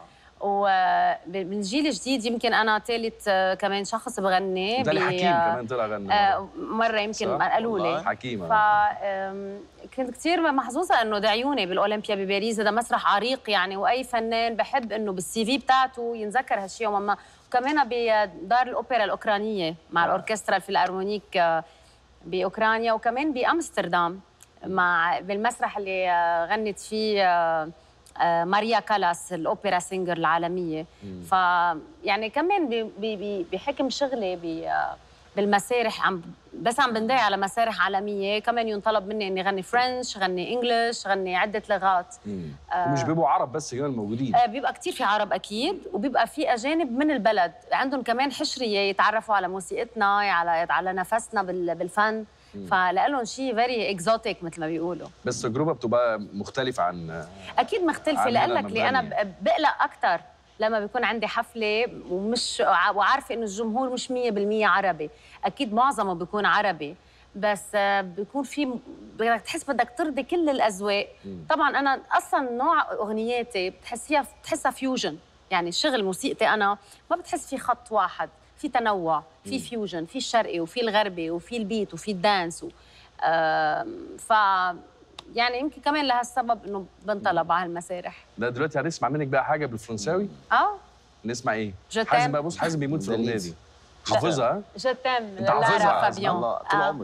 Speaker 2: وبالجيل الجديد يمكن انا ثالث كمان شخص بغني.
Speaker 1: بيتهيألي
Speaker 2: ب-
Speaker 1: حكيم كمان طلع غنى
Speaker 2: آه،
Speaker 1: مرة.
Speaker 2: مره يمكن
Speaker 1: صح؟
Speaker 2: قالوا لي.
Speaker 3: والله.
Speaker 1: حكيمه.
Speaker 2: ف آم، كنت كثير محظوظه انه دعيوني بالاولمبيا بباريس. هذا مسرح عريق يعني، واي فنان بحب انه بالسي في بتاعته ينذكر هالشيء يوما ما. وكمان بدار الاوبرا الاوكرانيه مع
Speaker 1: آه.
Speaker 2: الاوركسترا الفيلارمونيك آه، باوكرانيا، وكمان بامستردام مع بالمسرح اللي آه، غنت فيه آه، آه، ماريا كالاس الاوبرا سينجر العالميه. ف يعني كمان ب- ب- بحكم شغلي ب- آه، بالمسارح، عم بس عم بندعي على مسارح عالميه، كمان ينطلب مني اني غني فرنش، غني انجلش، غني عده لغات.
Speaker 1: آه. ومش بيبقوا عرب بس كمان موجودين.
Speaker 2: آه، بيبقى كتير في عرب اكيد، وبيبقى في اجانب من البلد عندهم كمان حشريه يتعرفوا على موسيقتنا، على على نفسنا بال- بالفن. فلهم شيء فيري اكزوتيك مثل ما بيقولوا.
Speaker 1: بس التجربه بتبقى مختلفه عن
Speaker 2: اكيد مختلفه،
Speaker 1: عن
Speaker 2: لقلك
Speaker 1: هنا
Speaker 2: لي انا
Speaker 1: بنغني.
Speaker 2: ب- بقلق اكثر لما بيكون عندي حفله ومش وعارفه انه الجمهور مش مية بالمية عربي. اكيد معظمه بيكون عربي، بس آه، بيكون في بدك تحس بدك ترضي كل الاذواق. طبعا انا اصلا نوع اغنياتي بتحسيها بتحسها فيوجن، يعني شغل موسيقتي انا ما بتحس في خط واحد، في تنوع، في فيوجن، في الشرقي وفي الغربي وفي البيت وفي الدانس و... آه ف يعني يمكن كمان لهالسبب انه بنطلب على المسارح.
Speaker 1: ده دلوقتي هنسمع منك بقى حاجه بالفرنساوي.
Speaker 2: اه
Speaker 1: نسمع ايه؟
Speaker 2: جو
Speaker 1: حازم
Speaker 2: تام.
Speaker 1: بقى، بص حازم بيموت في الاغنيه
Speaker 3: دليل.
Speaker 1: دي. حافظها ها؟
Speaker 2: جو تام
Speaker 1: أنت حافظها.
Speaker 2: لارا
Speaker 1: عزم
Speaker 2: فابيون.
Speaker 3: الله طول
Speaker 2: آه.
Speaker 3: عمري.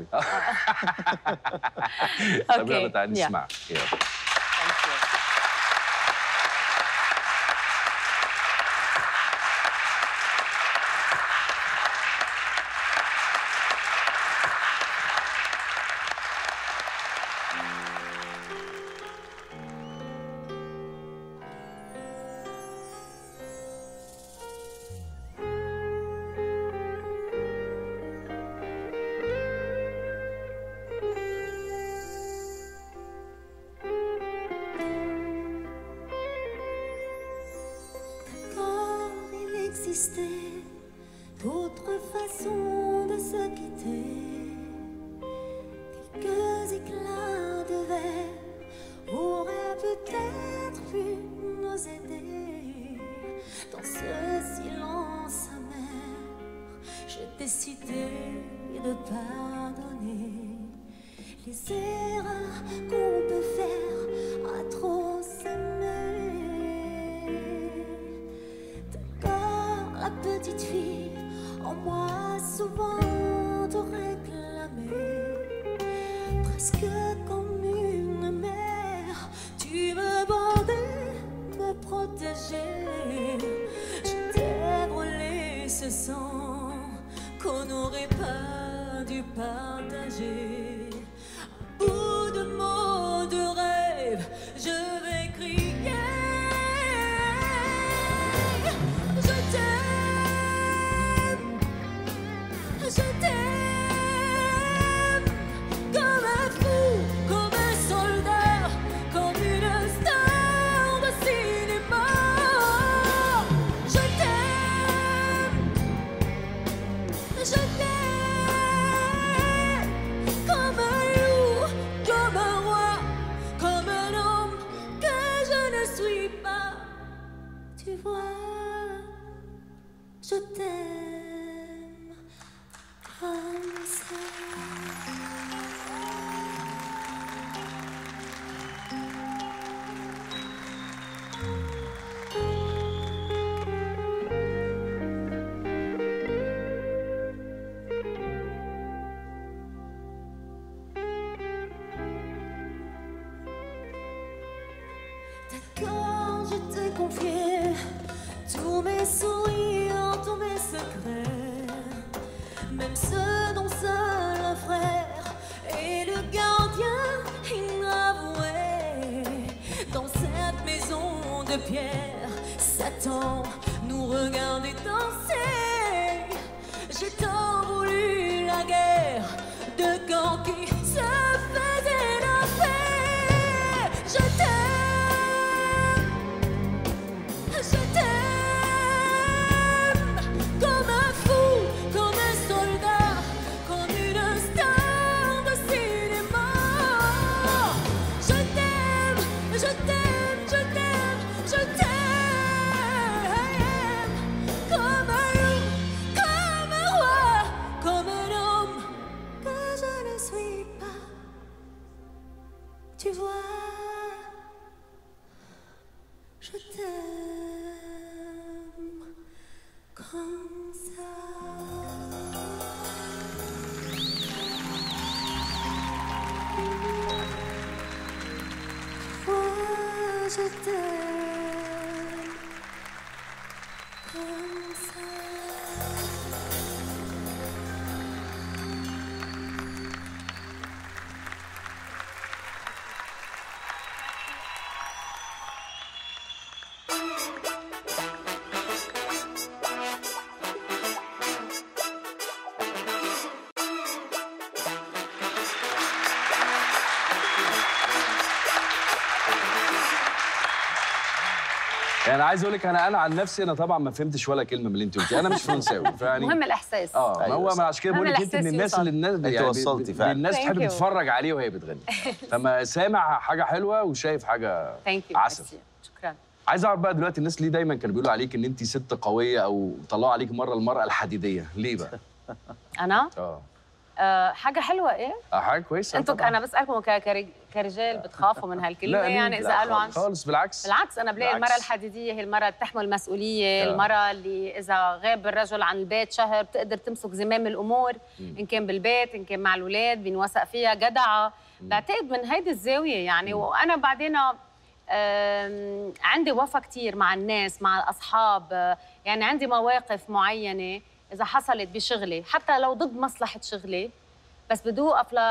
Speaker 1: طب يلا
Speaker 2: اوكي
Speaker 1: تعالى
Speaker 2: يلا.
Speaker 1: نسمع. يلا.
Speaker 4: Quand il existait d'autres façons de se quitter, quelques éclats de verre auraient peut-être pu nous aider. Dans ce silence amer, j'ai décidé de pardonner les erreurs qu'on peut faire à trop s'aimer. D'accord, la petite fille en moi souvent te réclamait, presque comme une mère. Tu me bandais, me protégeais. Je t'ai brûlé ce sang qu'on n'aurait pas dû partager. À bout de mots, de rêves, je vais crier. Je t'aime, je t'aime, comme un fou, comme un soldat, comme une star de cinéma. Je t'aime, t'aime comme ça. D'accord, je t'ai confié tous mes sourires, tous mes secrets, même ceux dont seul un frère est le gardien inavoué. Dans cette maison de pierre, Satan nous regardait danser. J'ai tant voulu la guerre de camps qui se faisaient la paix. Je t'aime, je t'aime comme un fou, comme un soldat, comme une star de cinéma. Je t'aime, je t'aime, je t'aime, je t'aime comme un loup, comme un roi, comme un homme que je ne suis pas. Tu vois, je t'aime comme ça. Moi, je t'aime comme ça.
Speaker 1: يعني عايز اقول لك انا انا عن نفسي انا طبعا ما فهمتش ولا كلمه من اللي انت قلتيه، انا مش فرنساوي فيعني
Speaker 2: مهم الاحساس.
Speaker 1: اه ما
Speaker 3: أيوة
Speaker 1: هو
Speaker 3: صح.
Speaker 1: ما عشان كده
Speaker 2: مهم
Speaker 1: بقول لك انت من
Speaker 2: الإحساس
Speaker 1: الناس
Speaker 2: يوصل.
Speaker 1: اللي الناس
Speaker 3: أنت
Speaker 1: يعني
Speaker 3: وصلتي
Speaker 1: ب-
Speaker 3: فعلا.
Speaker 1: الناس
Speaker 2: Thank
Speaker 1: تحب
Speaker 2: you.
Speaker 1: تتفرج عليه وهي بتغني. فما سامع حاجه حلوه وشايف حاجه
Speaker 2: ثانك يو.
Speaker 1: عسل.
Speaker 2: شكرا.
Speaker 1: عايز اعرف بقى دلوقتي الناس ليه دايما كانوا بيقولوا عليك ان انت ست قويه او طلعوا عليك مره المراه الحديديه، ليه بقى؟
Speaker 2: انا
Speaker 1: اه
Speaker 2: أه حاجه حلوه ايه؟
Speaker 1: آه، حاجه كويسه
Speaker 2: انتوا
Speaker 1: طبعاً.
Speaker 2: انا بسالكم ك- كرج- كرجال بتخافوا من هالكلمه
Speaker 1: لا، ليه؟
Speaker 2: يعني اذا
Speaker 1: لا
Speaker 2: قالوا عن
Speaker 1: خالص بالعكس.
Speaker 2: بالعكس انا بلاقي
Speaker 1: بالعكس.
Speaker 2: المراه الحديديه هي المراه اللي بتحمل مسؤوليه،
Speaker 1: آه.
Speaker 2: المراه اللي اذا غاب الرجل عن البيت شهر بتقدر تمسك زمام الامور ان كان بالبيت ان كان مع الاولاد، بنوثق فيها جدعه. بعتقد من هيدي الزاويه يعني. وانا بعدين آم، عندي وفا كتير مع الناس مع الاصحاب، آه، يعني عندي مواقف معينه اذا حصلت بشغلي حتى لو ضد مصلحه شغلي، بس بدي اوقف ل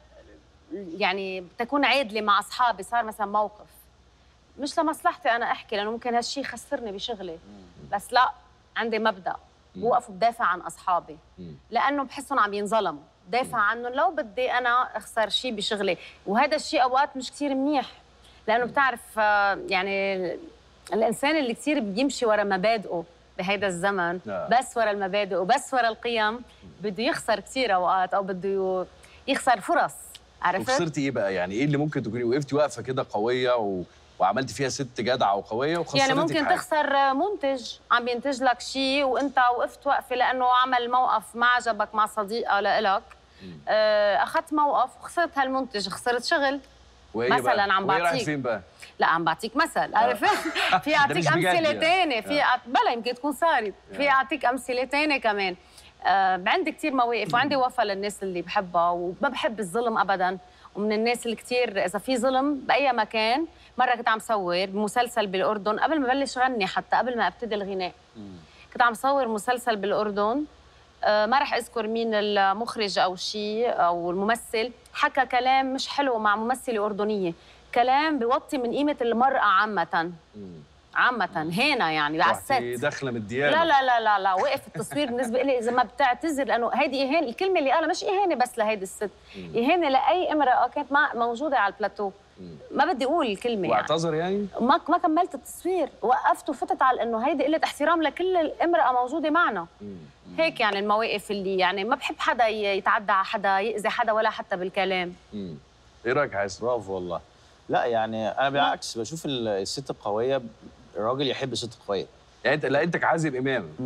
Speaker 2: يعني بتكون عادله مع اصحابي. صار مثلا موقف مش لمصلحتي انا احكي لانه ممكن هالشيء يخسرني بشغلي، بس لا عندي مبدا بوقف بدافع عن اصحابي لانه بحسهم عم ينظلموا، دافع عنهم لو بدي انا اخسر شيء بشغلي. وهذا الشيء اوقات مش كثير منيح لانه بتعرف آه، يعني الانسان اللي كثير بيمشي ورا مبادئه بهيدا الزمن،
Speaker 1: آه.
Speaker 2: بس ورا المبادئ وبس ورا القيم، بده يخسر كثير اوقات او بده يخسر فرص. عرفت؟
Speaker 1: وخسرتي ايه بقى؟ يعني ايه اللي ممكن تكوني وقفتي واقفه كده قويه و... وعملتي فيها ست جدعه وقويه وخسرتك
Speaker 2: يعني ممكن
Speaker 1: حاجة.
Speaker 2: تخسر منتج عم بينتج لك شيء وانت وقفت وقفه لانه عمل موقف ما عجبك مع صديقه لإلك، آه، اخذت موقف وخسرت هالمنتج، خسرت شغل.
Speaker 1: وهي
Speaker 2: مثلاً
Speaker 1: بقى؟
Speaker 2: عم
Speaker 1: وهي رايحة
Speaker 2: بعطيك.
Speaker 1: فين بقى؟
Speaker 2: لا عم بعطيك مثل، عرفت؟ في اعطيك
Speaker 1: مش بجد
Speaker 2: امثله
Speaker 1: يعني.
Speaker 2: ثانيه، في أعط- بلا يمكن تكون صارت، في اعطيك امثله ثانيه كمان. آه، عندي كثير مواقف وعندي وفا للناس اللي بحبها وما بحب الظلم ابدا. ومن الناس اللي كثير اذا في ظلم باي مكان. مره كنت عم صور بمسلسل بالاردن قبل ما بلش غني، حتى قبل ما ابتدي الغناء كنت عم صور مسلسل بالاردن. آه، ما رح اذكر مين المخرج او شيء او الممثل، حكى كلام مش حلو مع ممثله اردنيه، كلام بيوطي من قيمه المراه عامه عامه هنا يعني على
Speaker 1: رحتي
Speaker 2: الست.
Speaker 1: داخله من الديانه.
Speaker 2: لا لا لا لا لا وقف التصوير بالنسبه لي اذا ما بتعتذر لانه هيدي اهانه. الكلمه اللي قالها مش اهانه بس لهيدي الست، اهانه لاي امراه كانت مع موجوده على البلاتو. ما بدي اقول الكلمه يعني.
Speaker 1: واعتذر يعني؟
Speaker 2: ما ما كملت التصوير، وقفت وفتت على انه هيدي قله احترام لكل الامراه موجوده معنا. هيك يعني المواقف اللي يعني ما بحب حدا يتعدى على حدا، يأذي حدا ولا حتى بالكلام.
Speaker 1: مم. ايه رايك يا حسن؟
Speaker 3: برافو والله. لا يعني انا بالعكس بشوف ال- الست القويه، الراجل يحب الست القويه.
Speaker 1: يعني انت لا انت كعازب امام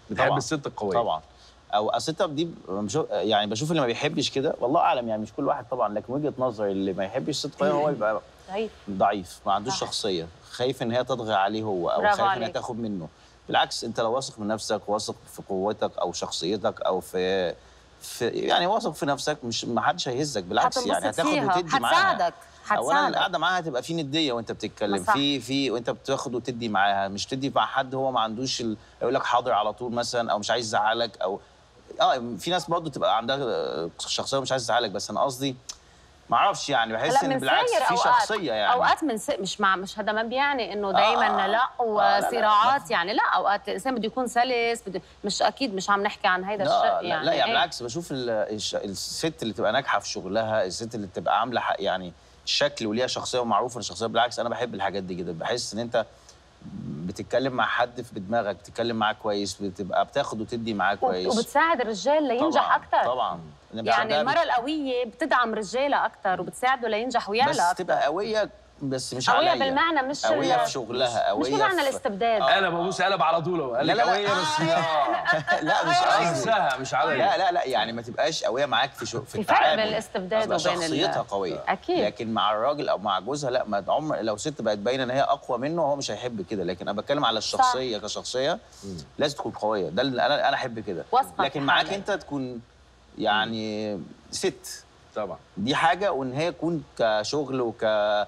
Speaker 1: بتحب
Speaker 3: طبعاً.
Speaker 1: الست القويه
Speaker 3: طبعا. او الست دي بشوف يعني بشوف اللي ما بيحبش كده، والله اعلم يعني مش كل واحد طبعا، لكن وجهه نظري اللي ما يحبش الست قويه هو يبقى
Speaker 2: طيب
Speaker 3: ضعيف، ما عندوش
Speaker 2: صح.
Speaker 3: شخصيه، خايف ان هي تطغى عليه هو، او
Speaker 2: برافو
Speaker 3: خايف ان هي
Speaker 2: عليك.
Speaker 3: تاخد منه. بالعكس، انت لو واثق من نفسك، واثق في قوتك او شخصيتك او في, في يعني واثق في نفسك، مش ما حدش هيهزك، بالعكس يعني
Speaker 2: هتنبسط
Speaker 3: هتاخد
Speaker 2: فيها،
Speaker 3: وتدي معاها.
Speaker 2: هتساعدك
Speaker 3: اولا
Speaker 2: هتساعدك
Speaker 3: القعده معاها هتبقى في نديه وانت بتتكلم
Speaker 2: صح.
Speaker 3: في في وانت بتاخد وتدي معاها، مش تدي مع حد هو ما عندوش ال... يقول لك حاضر على طول مثلا، او مش عايز يزعلك، او اه في ناس برضه تبقى عندها شخصيه مش عايز تزعلك، بس انا قصدي ما اعرفش يعني بحس ان بالعكس في شخصيه يعني.
Speaker 2: اوقات من س... مش مع مش هذا ما بيعني انه
Speaker 3: آه،
Speaker 2: دايما
Speaker 3: آه.
Speaker 2: لا
Speaker 3: آه،
Speaker 2: وصراعات
Speaker 3: لا، لا.
Speaker 2: يعني، لا اوقات الانسان بده يكون سلس، بده مش اكيد مش عم نحكي عن هيدا
Speaker 3: لا
Speaker 2: الشيء
Speaker 3: لا
Speaker 2: يعني
Speaker 3: لا يعني
Speaker 2: إيه؟
Speaker 3: بالعكس بشوف ال- الش- الست اللي تبقى ناجحه في شغلها، الست اللي تبقى عامله حق يعني شكل وليها شخصيه ومعروفه الشخصيه، بالعكس انا بحب الحاجات دي جدا. بحس ان انت بتتكلم مع حد في بدماغك، بتتكلم معاه كويس، بتبقى بتاخد وتدي معاه كويس.
Speaker 2: وبتساعد الرجال لينجح
Speaker 3: طبعاً،
Speaker 2: اكثر.
Speaker 3: طبعا أنا
Speaker 2: يعني
Speaker 3: بحبها
Speaker 2: المرأة القوية بتدعم رجالها اكثر وبتساعده لينجح ويعلى
Speaker 3: بس
Speaker 2: اكثر.
Speaker 3: تبقى قويه، بس مش
Speaker 2: قوية
Speaker 3: عليا.
Speaker 2: بالمعنى مش
Speaker 3: قويه
Speaker 2: ال-
Speaker 3: في شغلها، قويه
Speaker 2: مش بمعنى
Speaker 3: في-
Speaker 2: الاستبداد.
Speaker 1: قلب ابوس قلب على طول اهو. قال
Speaker 3: لا،
Speaker 1: لك
Speaker 3: لا، لا.
Speaker 1: قويه بس اه
Speaker 3: لا مش قصدي.
Speaker 1: انساها مش عليا.
Speaker 3: لا لا لا يعني ما تبقاش قوية معاك في شو في
Speaker 2: في فرق
Speaker 3: التعامل.
Speaker 2: بين الاستبداد
Speaker 3: تبقى
Speaker 2: وبين ال-
Speaker 3: شخصيتها قوية
Speaker 2: أكيد.
Speaker 3: لكن مع الراجل او مع جوزها لا، ما عمر لو ست بقت باينه ان هي اقوى منه هو مش هيحب كده، لكن انا بتكلم على الشخصيه كشخصيه لازم تكون قويه، ده اللي انا انا احب كده.
Speaker 2: واثقة
Speaker 3: لكن
Speaker 2: في
Speaker 3: معاك
Speaker 2: حالك.
Speaker 3: انت تكون يعني ست،
Speaker 1: طبعا
Speaker 3: دي حاجه، وان هي تكون كشغل وك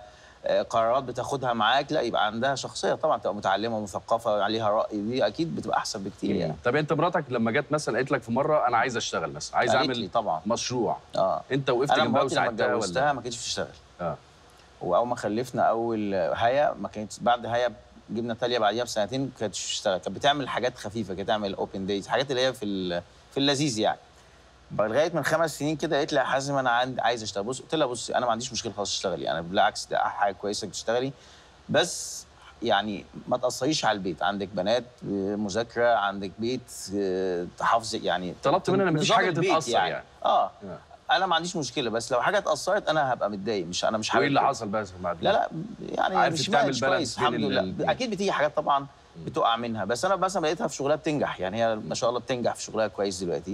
Speaker 3: قرارات بتاخدها معاك لا يبقى عندها شخصيه طبعا، تبقى متعلمه ومثقفه عليها راي، دي اكيد بتبقى احسن بكتير يعني.
Speaker 1: طب انت مراتك لما جت مثلا قالت لك في مره انا عايز اشتغل مثلا، عايز
Speaker 3: قالت لي
Speaker 1: اعمل
Speaker 3: طبعا.
Speaker 1: مشروع،
Speaker 3: اه
Speaker 1: انت وقفت
Speaker 3: انا
Speaker 1: جنبها
Speaker 3: مراتي لما
Speaker 1: وساعدتها
Speaker 3: اتجوزتها
Speaker 1: ولا؟
Speaker 3: ما كانتش بتشتغل،
Speaker 1: اه
Speaker 3: واول ما خلفنا اول هيا ما كانت، بعد هيا جبنا تاليا بعديها بسنتين ما كانتش بتشتغل، كانت بتعمل حاجات خفيفه، كانت تعمل اوبن دايز، حاجات اللي هي في ال- في اللذيذ يعني. لغايه من خمس سنين كده قالت لي يا حازم انا عندي عايز اشتغل. بص قلت لها بصي انا ما عنديش مشكله خالص تشتغلي، انا بالعكس ده حاجه كويسه انك تشتغلي، بس يعني ما تاثريش على البيت، عندك بنات، مذاكره، عندك بيت، تحافظي يعني.
Speaker 1: طلبت منها ان مفيش
Speaker 3: نظام
Speaker 1: حاجه
Speaker 3: البيت
Speaker 1: تتاثر يعني, يعني.
Speaker 3: اه
Speaker 1: آه.
Speaker 3: انا ما عنديش مشكله، بس لو حاجه اتاثرت انا هبقى متضايق، مش انا مش حابب
Speaker 1: وايه اللي
Speaker 3: كده.
Speaker 1: حصل بقى بعد
Speaker 3: لا لا يعني
Speaker 1: عارف
Speaker 3: مش
Speaker 1: تعمل
Speaker 3: مش
Speaker 1: بالانس
Speaker 3: كويس
Speaker 1: بين
Speaker 3: الحمد
Speaker 1: ال-
Speaker 3: لله.
Speaker 1: ال-
Speaker 3: اكيد بتيجي حاجات طبعا بتقع منها، بس انا مثلا لقيتها في شغلها بتنجح، يعني هي ما شاء الله بتنجح في شغلها كويس دلوقتي،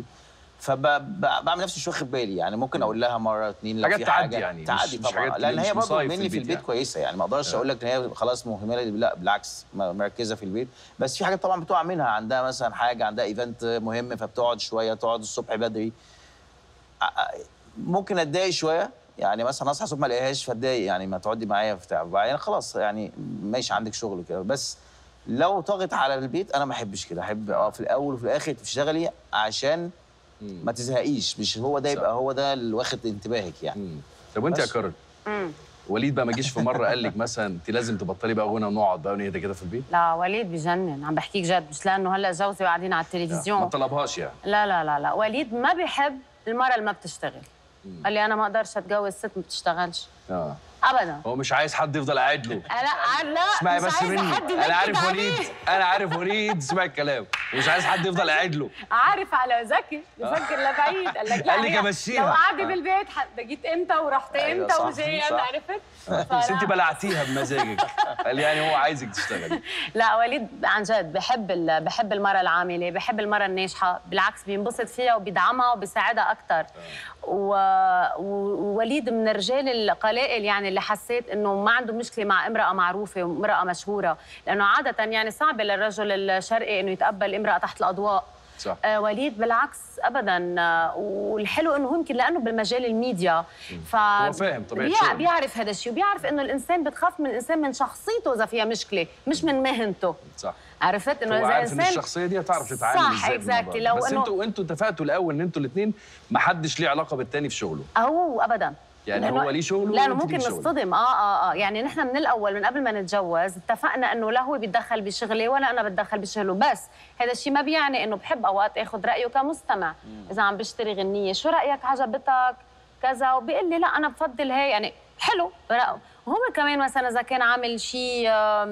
Speaker 3: فبعمل نفسي مش واخد بالي يعني، ممكن اقول لها مره اتنين لو
Speaker 1: حاجات
Speaker 3: في
Speaker 1: تعدي
Speaker 3: حاجه
Speaker 1: يعني، مش-
Speaker 3: تعدي
Speaker 1: مش
Speaker 3: طبعا،
Speaker 1: حاجات
Speaker 3: لان
Speaker 1: مش
Speaker 3: هي برضه
Speaker 1: مصايب في
Speaker 3: مني في
Speaker 1: البيت
Speaker 3: البيت
Speaker 1: يعني.
Speaker 3: كويسه يعني، ما اقدرش اقول لك ان هي خلاص مهمله، لا بالعكس مركزه في البيت، بس في حاجات طبعا بتقع منها، عندها مثلا حاجه، عندها ايفنت مهم فبتقعد شويه، تقعد الصبح بدري، ممكن اتضايق شويه يعني، مثلا اصحى الصبح ما الاقيهاش فاتضايق يعني، ما تقعدي معايا في بتاع، وبعدين خلاص يعني ماشي عندك شغل كده، بس لو طغت على البيت انا ما احبش كده، احب اه في الاول وفي الاخر تشتغلي عشان ما تزهقيش، مش هو ده يبقى هو ده اللي واخد انتباهك يعني.
Speaker 1: مم. طب وانت يا
Speaker 3: بس.
Speaker 1: كارل، وليد بقى ما جيش في مره قال لك مثلا انت لازم تبطلي بقى غنى ونقعد بقى ونهدى كده في البيت؟
Speaker 2: لا وليد بجنن، عم بحكيك جد، مش لانه هلا جوزي وقاعدين على
Speaker 1: ما
Speaker 2: التلفزيون.
Speaker 1: طلبهاش يعني؟
Speaker 2: لا لا لا لا، وليد ما بيحب المرأة اللي ما بتشتغل. قال لي انا ما اقدرش اتجوز ست ما بتشتغلش
Speaker 1: اه
Speaker 2: ابدا.
Speaker 1: هو مش عايز حد يفضل قاعد له.
Speaker 2: لا لا
Speaker 1: اسمعي
Speaker 2: مش
Speaker 1: بس
Speaker 2: عايزة
Speaker 1: مني،
Speaker 2: حد
Speaker 1: انا عارف
Speaker 2: ينكد
Speaker 1: وليد،
Speaker 2: عليه.
Speaker 1: انا عارف وليد، اسمعي الكلام، مش عايز حد يفضل قاعد له.
Speaker 2: عارف على ذكي بفكر لبعيد، قال لك لا
Speaker 1: قال لك
Speaker 2: هي
Speaker 1: امشيها.
Speaker 2: لو قاعده بالبيت حتى جيت امتى ورحت
Speaker 3: أيوة
Speaker 2: امتى
Speaker 3: صح،
Speaker 2: وجايه
Speaker 3: صح.
Speaker 2: عرفت؟
Speaker 1: بس انت
Speaker 2: فلا.
Speaker 1: بلعتيها بمزاجك. قال يعني هو عايزك تشتغلي.
Speaker 2: لا وليد عن جد بحب ال... بحب المرأة العاملة، بحب المرأة الناجحة، بالعكس بينبسط فيها وبيدعمها وبيساعدها أكثر. و... ووليد من الرجال القلائل يعني اللي حسيت إنه ما عنده مشكلة مع امرأة معروفة وامرأة مشهورة، لأنه عادة يعني صعب للرجل الشرقي إنه يتقبل امرأة تحت الأضواء.
Speaker 1: صح.
Speaker 2: آه وليد بالعكس ابدا، آه والحلو انه يمكن لانه بالمجال الميديا ف
Speaker 1: هو فاهم طبيعة
Speaker 2: بيع...
Speaker 1: شغله.
Speaker 2: بيعرف هذا الشيء، وبيعرف انه الانسان بتخاف من الانسان من شخصيته اذا فيها مشكله، مش من مهنته.
Speaker 1: صح.
Speaker 2: عرفت انه
Speaker 1: هو
Speaker 2: اذا
Speaker 1: عارف ان
Speaker 2: انسان
Speaker 1: الشخصيه دي هتعرف تتعامل
Speaker 2: صح
Speaker 1: ازاي في الموضوع
Speaker 2: اكزاكتلي،
Speaker 1: ده.
Speaker 2: لو
Speaker 1: بس
Speaker 2: انه
Speaker 1: انتوا انتوا اتفقتوا الاول ان انتوا الاثنين ما حدش ليه علاقه بالتاني في شغله.
Speaker 2: او ابدا
Speaker 1: يعني
Speaker 2: لأنه-
Speaker 1: هو ليه شغله
Speaker 2: لانه
Speaker 1: وانت
Speaker 2: ممكن
Speaker 1: ليك شغلك.
Speaker 2: نصطدم. اه اه اه يعني نحن من الاول من قبل ما نتجوز اتفقنا انه لا هو بيتدخل بشغلي ولا انا بتدخل بشغله، بس هذا الشيء ما بيعني انه بحب اوقات اخذ رايه كمستمع. اذا عم بشتري غنيه شو رايك عجبتك كذا، وبيقول لي لا انا بفضل هي، يعني حلو رأيه. وهو كمان مثلا اذا كان عامل شيء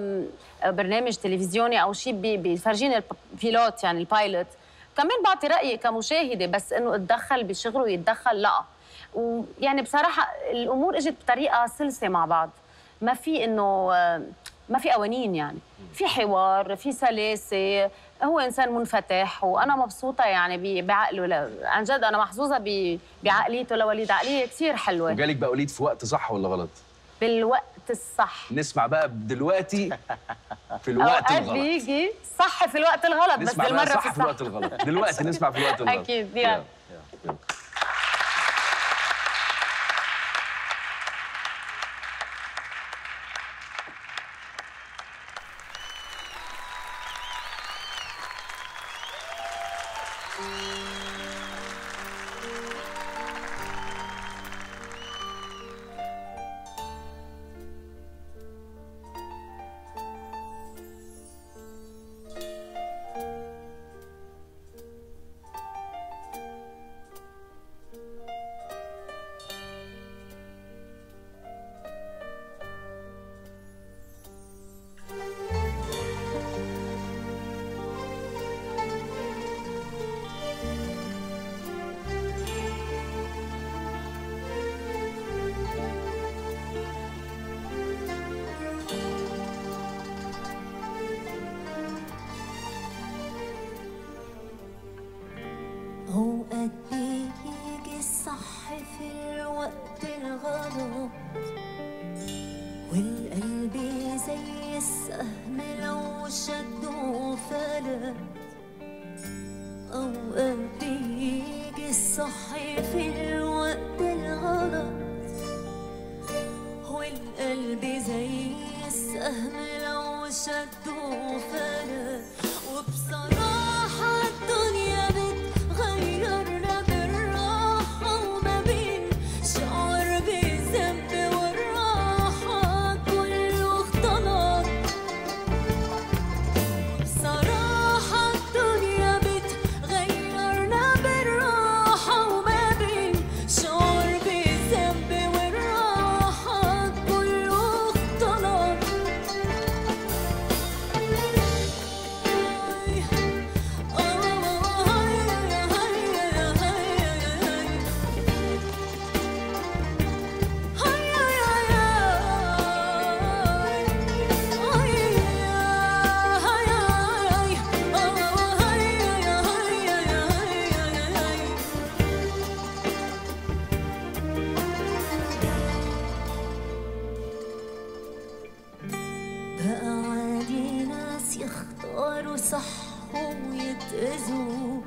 Speaker 2: برنامج تلفزيوني او شيء بيفرجيني البيلوت يعني البايلوت، كمان بعطي رايي كمشاهده، بس انه اتدخل بشغله يتدخل لا. ويعني بصراحه الامور اجت بطريقه سلسه مع بعض، ما في انه ما في قوانين يعني، في حوار، في سلاسه، هو انسان منفتح وانا مبسوطه يعني بعقله ل... عن جد انا محظوظه ب... بعقليته لوليد، عقليه كثير حلوه.
Speaker 1: وجالك بقى وليد في وقت صح ولا غلط؟
Speaker 2: بالوقت الصح.
Speaker 1: نسمع بقى دلوقتي في الوقت
Speaker 2: الغلط.
Speaker 1: الغلط.
Speaker 2: بيجي صح في الوقت الغلط، بس
Speaker 1: نسمع
Speaker 2: بالمره
Speaker 1: بقى صح
Speaker 2: في
Speaker 1: في الوقت الغلط. دلوقتي نسمع في الوقت الغلط.
Speaker 2: اكيد. يلا
Speaker 1: يلا.
Speaker 4: أوقات بيجي الصح في الوقت الغلط، والقلب زي السهم لو شده فلت. أوقات بيجي الصح في الوقت الغلط، والقلب زي السهم لو شده فلت. وبصراحة الدنيا غيرنا بالراحة، وما بين شعور بالذنب والراحة كله اختلط. بصراحة الدنيا بتغيرنا بالراحة، وما بين شعور بالذنب والراحة كله اختلط. بقى عادي ناس يختاروا صح ويتأذوا،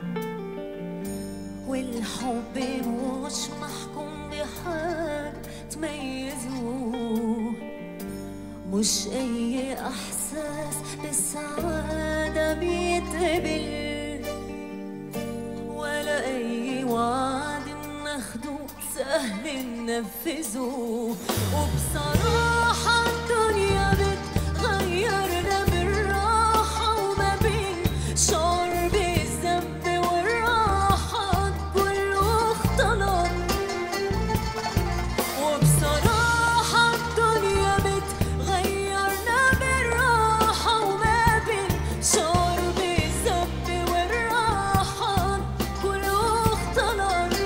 Speaker 4: والحب مش محكوم بحاجة تميزه. مش أي إحساس بالسعادة بيتقبل، ولا أي وعد ناخده سهل ننفذه. وبصراحة الدنيا بتغيرنا بالراحة، وما بين شعور بالذنب والراحة كله اختلط. وبصراحة الدنيا بتغيرنا بالراحة، وما بين شعور بالذنب والراحة كله اختلط.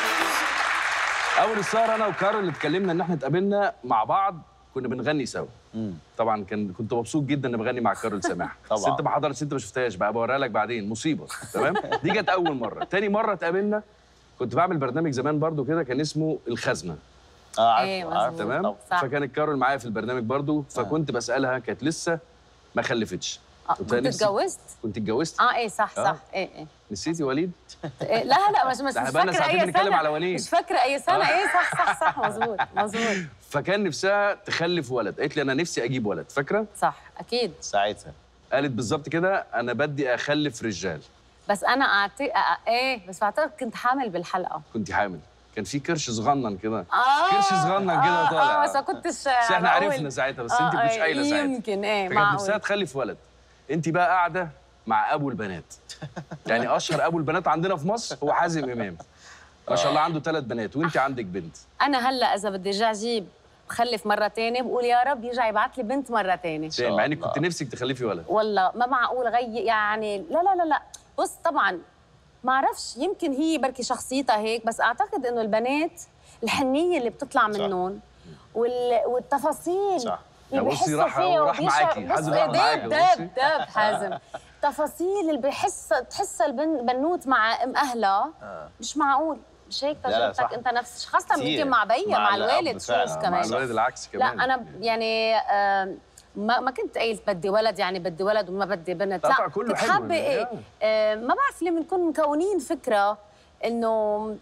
Speaker 1: اول السهره انا وكارول اللي اتكلمنا ان احنا اتقابلنا مع بعض كنا بنغني سوا. طبعا كان كنت مبسوط جدا اني بغني مع كارول سماح. بس
Speaker 3: طبعاً.
Speaker 1: انت ما حضرتش، انت ما شفتهاش بقى، بوريها لك بعدين، مصيبه. تمام. دي كانت اول مره. تاني مره اتقابلنا كنت بعمل برنامج زمان برضو كده، كان اسمه الخزنه.
Speaker 3: اه
Speaker 2: إيه،
Speaker 3: عارف عارف
Speaker 2: مظبوط.
Speaker 1: تمام.
Speaker 3: طبعاً.
Speaker 2: صح.
Speaker 1: فكانت كارول معايا في البرنامج برضو، فكنت بسالها، كانت لسه ما خلفتش.
Speaker 2: آه،
Speaker 1: قلت لها
Speaker 2: كنت
Speaker 1: نفسي-
Speaker 2: اتجوزت؟
Speaker 1: كنت اتجوزت.
Speaker 2: اه ايه صح
Speaker 1: آه.
Speaker 2: صح ايه ايه
Speaker 1: نسيتي وليد؟
Speaker 2: إيه، لا لا مش مش,
Speaker 1: ده
Speaker 2: مش
Speaker 1: احنا بقالنا
Speaker 2: فاكره
Speaker 1: ساعتين
Speaker 2: اي
Speaker 1: بنتكلم
Speaker 2: سنه
Speaker 1: على وليد.
Speaker 2: مش فاكره اي سنه
Speaker 1: آه.
Speaker 2: ايه صح صح صح مظبوط مظبوط
Speaker 1: فكان نفسها تخلف ولد، قالت لي انا نفسي اجيب ولد، فاكره؟
Speaker 2: صح اكيد.
Speaker 3: ساعتها
Speaker 1: قالت بالظبط كده، انا بدي اخلف رجال.
Speaker 2: بس انا أعتقد ايه بس بعتقد كنت حامل بالحلقه.
Speaker 1: كنت حامل، كان في كرش صغنن كده.
Speaker 2: اه
Speaker 1: كرش صغنن كده
Speaker 2: آه،
Speaker 1: طالع.
Speaker 2: اه بس ما كنتش
Speaker 1: بس احنا
Speaker 2: بقول.
Speaker 1: عرفنا ساعتها، بس
Speaker 2: آه،
Speaker 1: انت كنتش
Speaker 2: آه،
Speaker 1: قايله ساعتها.
Speaker 2: يمكن ايه
Speaker 1: فكانت نفسها
Speaker 2: معقول.
Speaker 1: تخلف ولد. انت بقى قاعده مع ابو البنات. يعني اشهر ابو البنات عندنا في مصر هو حازم امام. ما شاء الله عنده ثلاث بنات وانت عندك بنت.
Speaker 2: انا هلا اذا بدي ارجع اجيب بخلف مره تانية بقول يا رب يرجع يبعث لي بنت مره تانية.
Speaker 1: مع انك كنت نفسك تخلفي ولد.
Speaker 2: والله ما معقول غي يعني لا لا لا لا بص طبعا ما اعرفش يمكن هي بركي شخصيتها هيك بس اعتقد انه البنات الحنيه اللي بتطلع منهم وال... والتفاصيل
Speaker 3: صح.
Speaker 2: اللي
Speaker 1: يا بصي
Speaker 2: بيحسوا
Speaker 1: راح-
Speaker 2: فيها
Speaker 1: راح
Speaker 2: وبيشعر-
Speaker 1: معاكي،
Speaker 2: بص
Speaker 1: حازم راح معاكي،
Speaker 2: داب
Speaker 1: بصي.
Speaker 2: داب داب حازم تفاصيل اللي بيحس تحسها البنوت مع ام اهلها مش معقول مش هيك
Speaker 3: لا، لا،
Speaker 2: تجربتك
Speaker 3: صح.
Speaker 2: انت نفس خاصه
Speaker 3: كتير.
Speaker 2: يمكن مع بيا
Speaker 3: مع
Speaker 2: مع
Speaker 3: الأب
Speaker 2: الوالد
Speaker 3: فعلاً.
Speaker 2: شوف
Speaker 3: مع
Speaker 2: كمان
Speaker 1: الولد العكس
Speaker 2: لا
Speaker 1: كمان.
Speaker 2: انا يعني آه، ما ما كنت قايلت بدي ولد يعني بدي ولد وما بدي بنت
Speaker 1: طبعاً
Speaker 2: لا
Speaker 1: كله
Speaker 2: كنت
Speaker 1: حلو
Speaker 2: حابه
Speaker 1: يعني.
Speaker 2: ايه آه، ما بعرف ليه بنكون مكونين فكره انه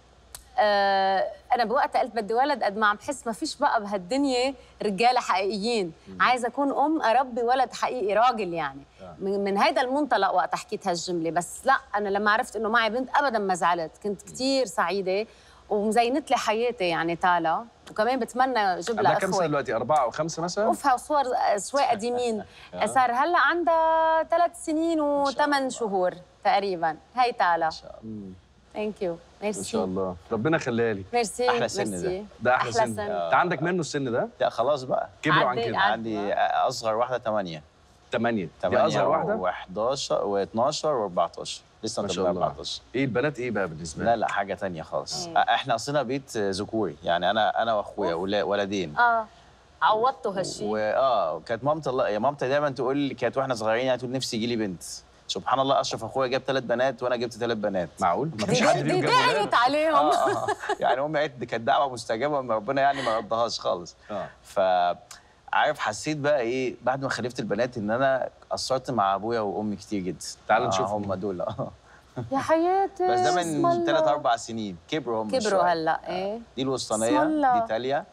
Speaker 2: آه، انا بوقت قلت بدي ولد قد ما عم بحس ما فيش بقى بهالدنيا رجاله حقيقيين عايزه اكون ام اربي ولد حقيقي راجل يعني من, من هيدا المنطلق وقت حكيت هالجمله بس لا انا لما عرفت انه معي بنت ابدا ما زعلت كنت كثير سعيده ومزينت لي حياتي يعني تالا وكمان بتمنى اجيب
Speaker 1: عندها
Speaker 2: لها
Speaker 1: كم سنه
Speaker 2: اخوه
Speaker 1: دلوقتي؟ أربعة أو خمسة مثلا؟
Speaker 2: اوفها وصور شوي قديمين صار هلا عندها ثلاث سنين وثمان شهور تقريبا هي تالا ثانك يو ميرسي
Speaker 1: ان شاء الله، ربنا يخليها لي.
Speaker 2: ميرسي
Speaker 3: أحلى سن ده.
Speaker 2: ميرسي.
Speaker 1: ده احلى,
Speaker 2: أحلى
Speaker 1: سن.
Speaker 2: سن.
Speaker 1: انت عندك منه السن ده؟
Speaker 3: لا خلاص بقى
Speaker 1: كبروا عن
Speaker 2: عدي-
Speaker 1: كده.
Speaker 2: عدي.
Speaker 3: عندي اصغر واحده ثمانية
Speaker 1: ثمانية. دي
Speaker 3: ثمانية
Speaker 1: اصغر واحده؟
Speaker 3: و11 و12 و14 لسه
Speaker 1: ما
Speaker 3: ما
Speaker 1: شاء الله.
Speaker 3: أربعتاشر.
Speaker 1: ايه البنات ايه بقى بالنسبه
Speaker 3: لا
Speaker 1: لك؟
Speaker 3: لا حاجه تانية خالص.
Speaker 2: إيه.
Speaker 3: احنا اصلنا بيت ذكوري يعني انا انا واخويا ولا- ولدين.
Speaker 2: اه عوضتوا هالشيء
Speaker 3: واه كانت مامتي الله يا مامتي دايما تقول لي كانت واحنا صغيرين يعني تقول نفسي يجي لي بنت. سبحان الله اشرف اخويا جاب ثلاث بنات وانا جبت ثلاث بنات.
Speaker 1: معقول؟ ما فيش
Speaker 2: دي
Speaker 1: حد
Speaker 2: دي
Speaker 1: فيهم جاب ولاد؟
Speaker 2: دعيت عليهم
Speaker 3: آه. يعني امي قالت دي كانت دعوه مستجابه من ربنا يعني ما ردهاش خالص.
Speaker 1: اه
Speaker 3: ف عارف حسيت بقى ايه بعد ما خلفت البنات ان انا قصرت مع ابويا وامي كتير جدا.
Speaker 1: تعالوا
Speaker 3: آه
Speaker 1: نشوفهم.
Speaker 3: هم دول اه
Speaker 2: يا حياتي
Speaker 3: بس ده
Speaker 2: اسم
Speaker 3: من
Speaker 2: الله.
Speaker 3: ثلاث اربع سنين كبروا هم
Speaker 2: كبروا
Speaker 3: شوية.
Speaker 2: هلا ايه
Speaker 3: دي
Speaker 2: اسم
Speaker 3: الوسطانيه
Speaker 2: الله.
Speaker 3: دي تاليا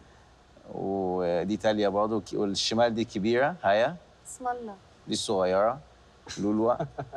Speaker 3: ودي تاليا برضه والشمال دي كبيره هيا
Speaker 2: اسم الله
Speaker 3: دي الصغيره لولوا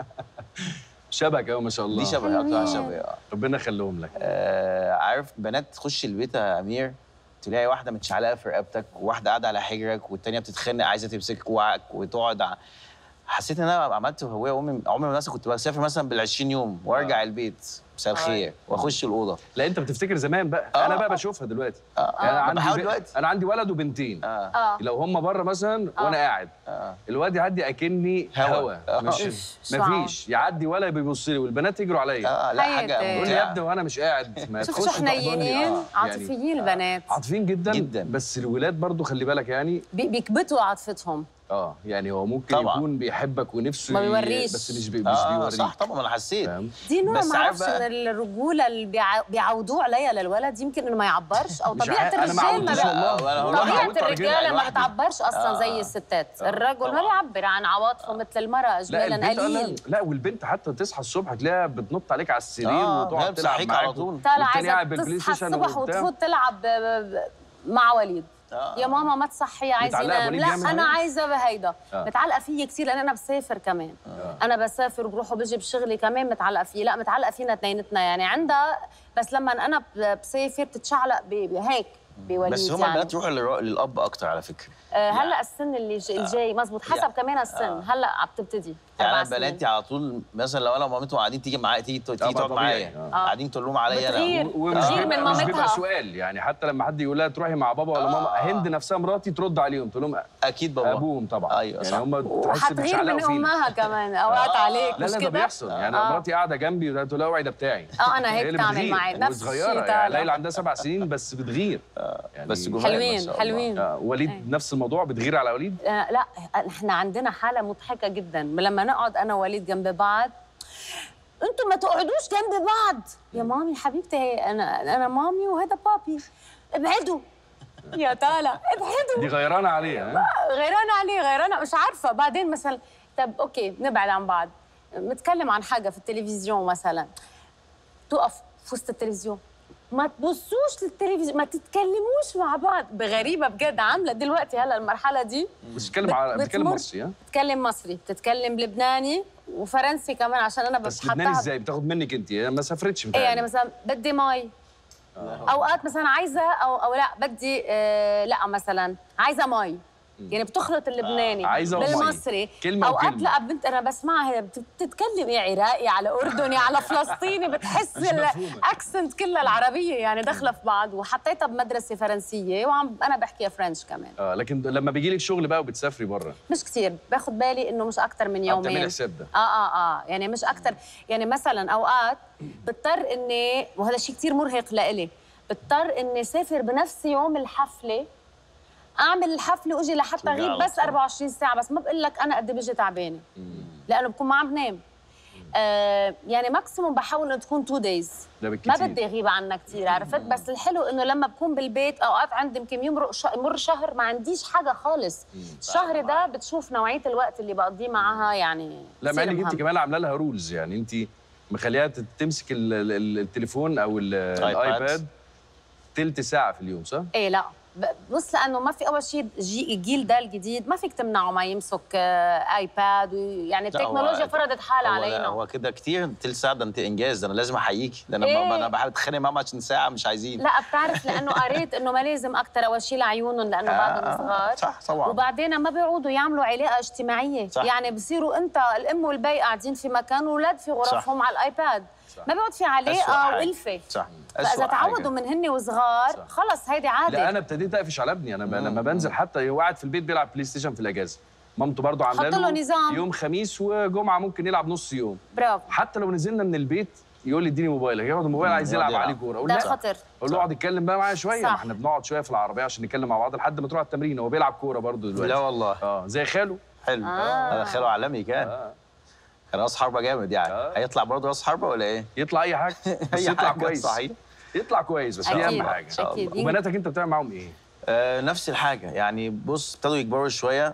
Speaker 1: شبك قوي ما شاء الله.
Speaker 3: دي شبه قطع شبه اه
Speaker 1: ربنا يخليهم لك.
Speaker 3: آه، عارف بنات تخش البيت يا امير تلاقي واحده متشعلقه في رقبتك وواحده قاعده على حجرك والتانيه بتتخانق عايزه تمسك وعك وتقعد ع... حسيت ان انا عملت هويه وامي عمري ما مثلا كنت بسافر مثلا بال عشرين يوم وارجع البيت مساء الخير واخش الاوضه.
Speaker 1: لا انت بتفتكر زمان بقى.
Speaker 3: آه.
Speaker 1: انا بقى بشوفها دلوقتي.
Speaker 3: آه.
Speaker 1: يعني انا
Speaker 3: آه.
Speaker 1: عندي
Speaker 3: بحاول
Speaker 1: ب...
Speaker 3: دلوقتي.
Speaker 1: انا عندي ولد وبنتين.
Speaker 3: اه
Speaker 2: اه
Speaker 1: لو هم بره مثلا وانا قاعد
Speaker 3: اه
Speaker 1: الواد يعدي اكني
Speaker 3: هوا.
Speaker 1: هوا
Speaker 3: آه.
Speaker 1: مش
Speaker 2: إيش،
Speaker 1: مفيش يعدي ولا بيبص لي والبنات يجروا عليا.
Speaker 3: اه لا حاجه
Speaker 2: حياتي.
Speaker 1: يقول لي يا
Speaker 3: ممتعه.
Speaker 1: ابني وانا مش قاعد ما
Speaker 2: شوف
Speaker 1: تخش
Speaker 2: شو
Speaker 1: تحضني.
Speaker 2: حنينين
Speaker 1: آه.
Speaker 2: عاطفيين البنات
Speaker 1: عاطفيين جدا
Speaker 3: جداً.
Speaker 1: بس الولاد برضو خلي بالك يعني
Speaker 2: بي- بيكبتوا عاطفتهم
Speaker 1: اه يعني هو ممكن
Speaker 3: طبعاً.
Speaker 1: يكون بيحبك ونفسه
Speaker 2: ما
Speaker 1: ي-
Speaker 2: بيوريش.
Speaker 1: بس مش بي... مش
Speaker 3: اه
Speaker 1: بيوريك.
Speaker 3: صح طبعا انا حسيت.
Speaker 1: فاهم؟
Speaker 2: دي نوع
Speaker 3: بس
Speaker 2: ما
Speaker 3: عارف
Speaker 2: بعرفش
Speaker 3: بقى-
Speaker 2: من الرجوله اللي بيع- بيعودوه عليها للولد يمكن انه ما يعبرش او
Speaker 1: مش
Speaker 2: طبيعه
Speaker 1: عارف، أنا ما
Speaker 2: الرجال ما
Speaker 1: عودتوش
Speaker 2: بي-
Speaker 1: والله.
Speaker 3: ولا هو
Speaker 1: والله
Speaker 3: الواحد
Speaker 2: طبيعه
Speaker 3: عودت على
Speaker 2: الرجاله ما
Speaker 3: لوحده.
Speaker 2: بتعبرش اصلا
Speaker 3: آه.
Speaker 2: زي الستات الرجل ما
Speaker 3: طبعاً.
Speaker 2: بيعبر عن عواطفه مثل المراه
Speaker 1: لا
Speaker 2: اجمالا
Speaker 1: البنت آه، لا,
Speaker 2: قليل
Speaker 1: لا والبنت حتى تصحى الصبح تلاقيها بتنط عليك على السرير
Speaker 3: آه،
Speaker 1: وتقعد
Speaker 3: هي
Speaker 1: تلعب
Speaker 3: بتصحيك
Speaker 1: معاك
Speaker 3: على طول.
Speaker 2: طالعه
Speaker 1: والتاني
Speaker 2: عايزه
Speaker 1: قاعد بالبلاي
Speaker 2: تصحى
Speaker 1: ستيشن
Speaker 2: الصبح
Speaker 1: وبتاع.
Speaker 2: وتفوت تلعب ب- ب- مع وليد
Speaker 3: آه.
Speaker 2: يا ماما ما تصحي عايز
Speaker 1: متعلقة
Speaker 2: ينام
Speaker 1: بوليد
Speaker 2: لا
Speaker 1: يعمل
Speaker 2: انا
Speaker 1: هيك؟
Speaker 2: عايزه بهيدا
Speaker 1: آه.
Speaker 2: متعلقه فيه كثير لان انا بسافر كمان
Speaker 1: آه.
Speaker 2: انا بسافر وبروح وبجي بشغلي كمان متعلقه فيه لا متعلقه فينا اثنيناتنا يعني عندها بس لما انا ب- بسافر بتتشعلق ب- هيك بوليد
Speaker 3: بس هم
Speaker 2: يعني.
Speaker 3: البنات يروحوا للر- للاب اكتر على فكره.
Speaker 2: آه هلا السن اللي جاي, الجاي مزبوط حسب
Speaker 3: يعني-
Speaker 2: كمان السن
Speaker 3: آه.
Speaker 2: هلا عم تبتدي
Speaker 3: يعني
Speaker 2: أربع
Speaker 3: انا
Speaker 2: سنين.
Speaker 3: بناتي على طول مثلا لو انا ومامتهم قاعدين تيجي معايا تيجي تيجي
Speaker 1: طبعاً
Speaker 3: تقعد
Speaker 1: طبيعي.
Speaker 3: معايا
Speaker 1: آه.
Speaker 3: قاعدين تقول لهم عليا
Speaker 2: بتغير.
Speaker 3: انا
Speaker 1: ومش
Speaker 2: غير
Speaker 1: بيبقى,
Speaker 2: من
Speaker 1: مش بيبقى
Speaker 2: مامتها.
Speaker 1: سؤال يعني حتى لما حد يقول لها تروحي مع بابا ولا
Speaker 3: آه.
Speaker 1: ماما هند نفسها مراتي ترد عليهم تقول لهم
Speaker 3: اكيد بابا
Speaker 1: ابوهم طبعا.
Speaker 3: أيوة، صح.
Speaker 1: يعني هم تحس
Speaker 2: وحتغير
Speaker 1: بيتشعلقوا
Speaker 2: من
Speaker 1: فينا.
Speaker 2: امها كمان اوقات عليك
Speaker 1: لا
Speaker 2: مش
Speaker 1: لا ده
Speaker 2: كده؟
Speaker 1: بيحصل يعني
Speaker 2: آه.
Speaker 1: مراتي قاعده جنبي وتقول لها اوعي ده بتاعي.
Speaker 2: اه انا
Speaker 1: هي
Speaker 2: هيك
Speaker 1: اللي
Speaker 2: تعمل
Speaker 1: بتغير.
Speaker 2: معي نفس
Speaker 1: وصغيره
Speaker 2: الشيء
Speaker 1: يعني
Speaker 2: تالا.
Speaker 1: ليلى عندها سبع سنين بس بتغير. يعني
Speaker 3: بس جمال ما
Speaker 2: حلوين
Speaker 3: شاء الله.
Speaker 2: حلوين.
Speaker 1: آه وليد
Speaker 2: أي.
Speaker 1: نفس الموضوع، بتغير على وليد؟
Speaker 2: آه لا، احنا عندنا حاله مضحكه جدا لما نقعد انا ووليد جنب بعض. انتوا ما تقعدوش جنب بعض يا مامي حبيبتي، انا انا مامي وهذا بابي، ابعدوا يا طالع ابعدوا.
Speaker 1: دي غيرانه عليه ها؟
Speaker 2: غيرانه عليه، غيرانه مش عارفه. بعدين مثلا طب اوكي نبعد عن بعض، نتكلم عن حاجه في التلفزيون مثلا، تقف في وسط التلفزيون، ما تبصوش للتلفزيون، ما تتكلموش مع بعض. بغريبه بجد، عامله دلوقتي هلا المرحله دي.
Speaker 1: بس بتتكلم على بتتكلم
Speaker 2: بتمر-
Speaker 1: مصري ها؟
Speaker 2: بتتكلم مصري، بتتكلم لبناني وفرنسي كمان، عشان انا
Speaker 1: بس
Speaker 2: بحطها
Speaker 1: لبناني ازاي؟ بتاخد منك انت، هي ما سافرتش
Speaker 2: ايه
Speaker 1: متهيألي.
Speaker 2: يعني مثلا بدي مي، اوقات مثلا عايزه او او لا بدي آه لا مثلا عايزه مي، يعني بتخلط اللبناني
Speaker 1: آه، عايزة ومي.
Speaker 2: بالمصري.
Speaker 1: كلمة
Speaker 2: اوقات
Speaker 1: وكلمة.
Speaker 2: لا بنت انا بسمعها هي بت- بتتكلم ايه عراقي على اردني على فلسطيني، بتحس
Speaker 1: مش مفهومة.
Speaker 2: الاكسنت كلها العربيه يعني داخله في بعض. وحطيتها بمدرسه فرنسيه وعم انا بحكيها فرنش كمان.
Speaker 1: اه لكن لما بيجي لك شغل بقى وبتسافري بره
Speaker 2: مش كتير، باخد بالي انه مش اكتر من
Speaker 1: بتعملي
Speaker 2: يومين.
Speaker 1: حساب ده.
Speaker 2: اه اه اه يعني مش اكتر. يعني مثلا اوقات بضطر اني، وهذا شيء كثير مرهق لإلي، بضطر اني اسافر بنفس يوم الحفله، اعمل الحفله واجي لحتى
Speaker 3: ترجع
Speaker 2: غيب
Speaker 3: على
Speaker 2: بس
Speaker 3: طول.
Speaker 2: أربعة وعشرين ساعه. بس ما بقول لك انا قد إيه بيجي تعبانه، لانه بكون ما عم بنام. آه يعني ماكسيموم بحاول انه تكون تو دايز،
Speaker 1: ده
Speaker 2: ما
Speaker 1: بالكتير.
Speaker 2: بدي اغيب عنها كثير، عرفت؟ بس الحلو انه لما بكون بالبيت اوقات عندي يمكن يمرق ش- يمر شهر ما عنديش حاجه خالص. الشهر ده بتشوف نوعيه الوقت اللي بقضيه معها يعني.
Speaker 1: لا مع
Speaker 2: كتير
Speaker 1: انك انت
Speaker 2: مهم.
Speaker 1: كمان عامله لها رولز، يعني انت مخليها تت- تمسك ال- ال- التليفون او ال- الايباد تلت ساعه في اليوم، صح؟
Speaker 2: ايه لا ب- بص، لانه ما في اول شيء جي- الجيل ده الجديد ما فيك تمنعه ما يمسك آه، ايباد، ويعني
Speaker 3: لا، هو-
Speaker 2: التكنولوجيا فرضت حالها
Speaker 3: هو
Speaker 2: علينا.
Speaker 3: هو كده كتير، تلت ساعه ده انت انجاز، ده انا لازم احييكي، ده انا
Speaker 2: إيه؟
Speaker 3: ب- انا بحاول اتخانق معاهم عشان ساعه مش عايزين.
Speaker 2: لا بتعرف، لانه قريت انه ما لازم اكثر اول شيء لعيونهم لانه بعدهم صغار.
Speaker 3: صح طبعا.
Speaker 2: وبعدين ما بيعودوا يعملوا علاقه اجتماعيه،
Speaker 3: صح.
Speaker 2: يعني بصيروا انت الام والبي قاعدين في مكان واولاد في غرفهم على الايباد،
Speaker 3: صح.
Speaker 2: ما بيقعد في
Speaker 3: أسوأ
Speaker 2: علاقه
Speaker 3: حاجة.
Speaker 2: والفه.
Speaker 3: صح.
Speaker 2: فاذا
Speaker 3: أسوأ
Speaker 2: تعودوا
Speaker 3: حاجة.
Speaker 2: من هن وصغار
Speaker 1: صح.
Speaker 2: خلص هيدي عاده.
Speaker 1: لا انا ابتديت اقفش على ابني، انا ب- لما بنزل حتى هو قاعد في البيت بيلعب بلاي ستيشن في الاجازه، مامته برضه عامله
Speaker 2: حط له نظام.
Speaker 1: يوم خميس وجمعه ممكن يلعب نص يوم.
Speaker 2: برافو،
Speaker 1: حتى لو نزلنا من البيت يقول لي اديني موبايلك، ياخد الموبايل عايز
Speaker 3: يقعد
Speaker 1: يلعب
Speaker 3: يلعب.
Speaker 1: عليه كوره، اقول
Speaker 2: ده
Speaker 1: لا،
Speaker 2: خطر.
Speaker 1: اقول له اقعد اتكلم بقى معايا شويه،
Speaker 2: صح.
Speaker 1: ما احنا بنقعد شويه في العربيه عشان نتكلم مع بعض لحد ما تروح التمرين، هو بيلعب كوره برضه دلوقتي.
Speaker 3: لا والله.
Speaker 1: اه زي خاله.
Speaker 3: حلو.
Speaker 2: آه.
Speaker 3: هذا خاله عالمي كان.
Speaker 1: آه.
Speaker 3: كان راس حربه جامد يعني.
Speaker 1: آه.
Speaker 3: هيطلع برضه راس حربه ولا ايه؟
Speaker 1: يطلع اي حاجه بس
Speaker 3: أي
Speaker 1: يطلع
Speaker 3: حاجة،
Speaker 1: كويس.
Speaker 3: صحيح.
Speaker 1: يطلع كويس بس دي
Speaker 2: أكيد،
Speaker 1: اهم حاجه.
Speaker 2: أكيد.
Speaker 1: وبناتك انت بتعمل معاهم ايه؟
Speaker 3: آه نفس الحاجه يعني. بص ابتدوا يكبروا شويه،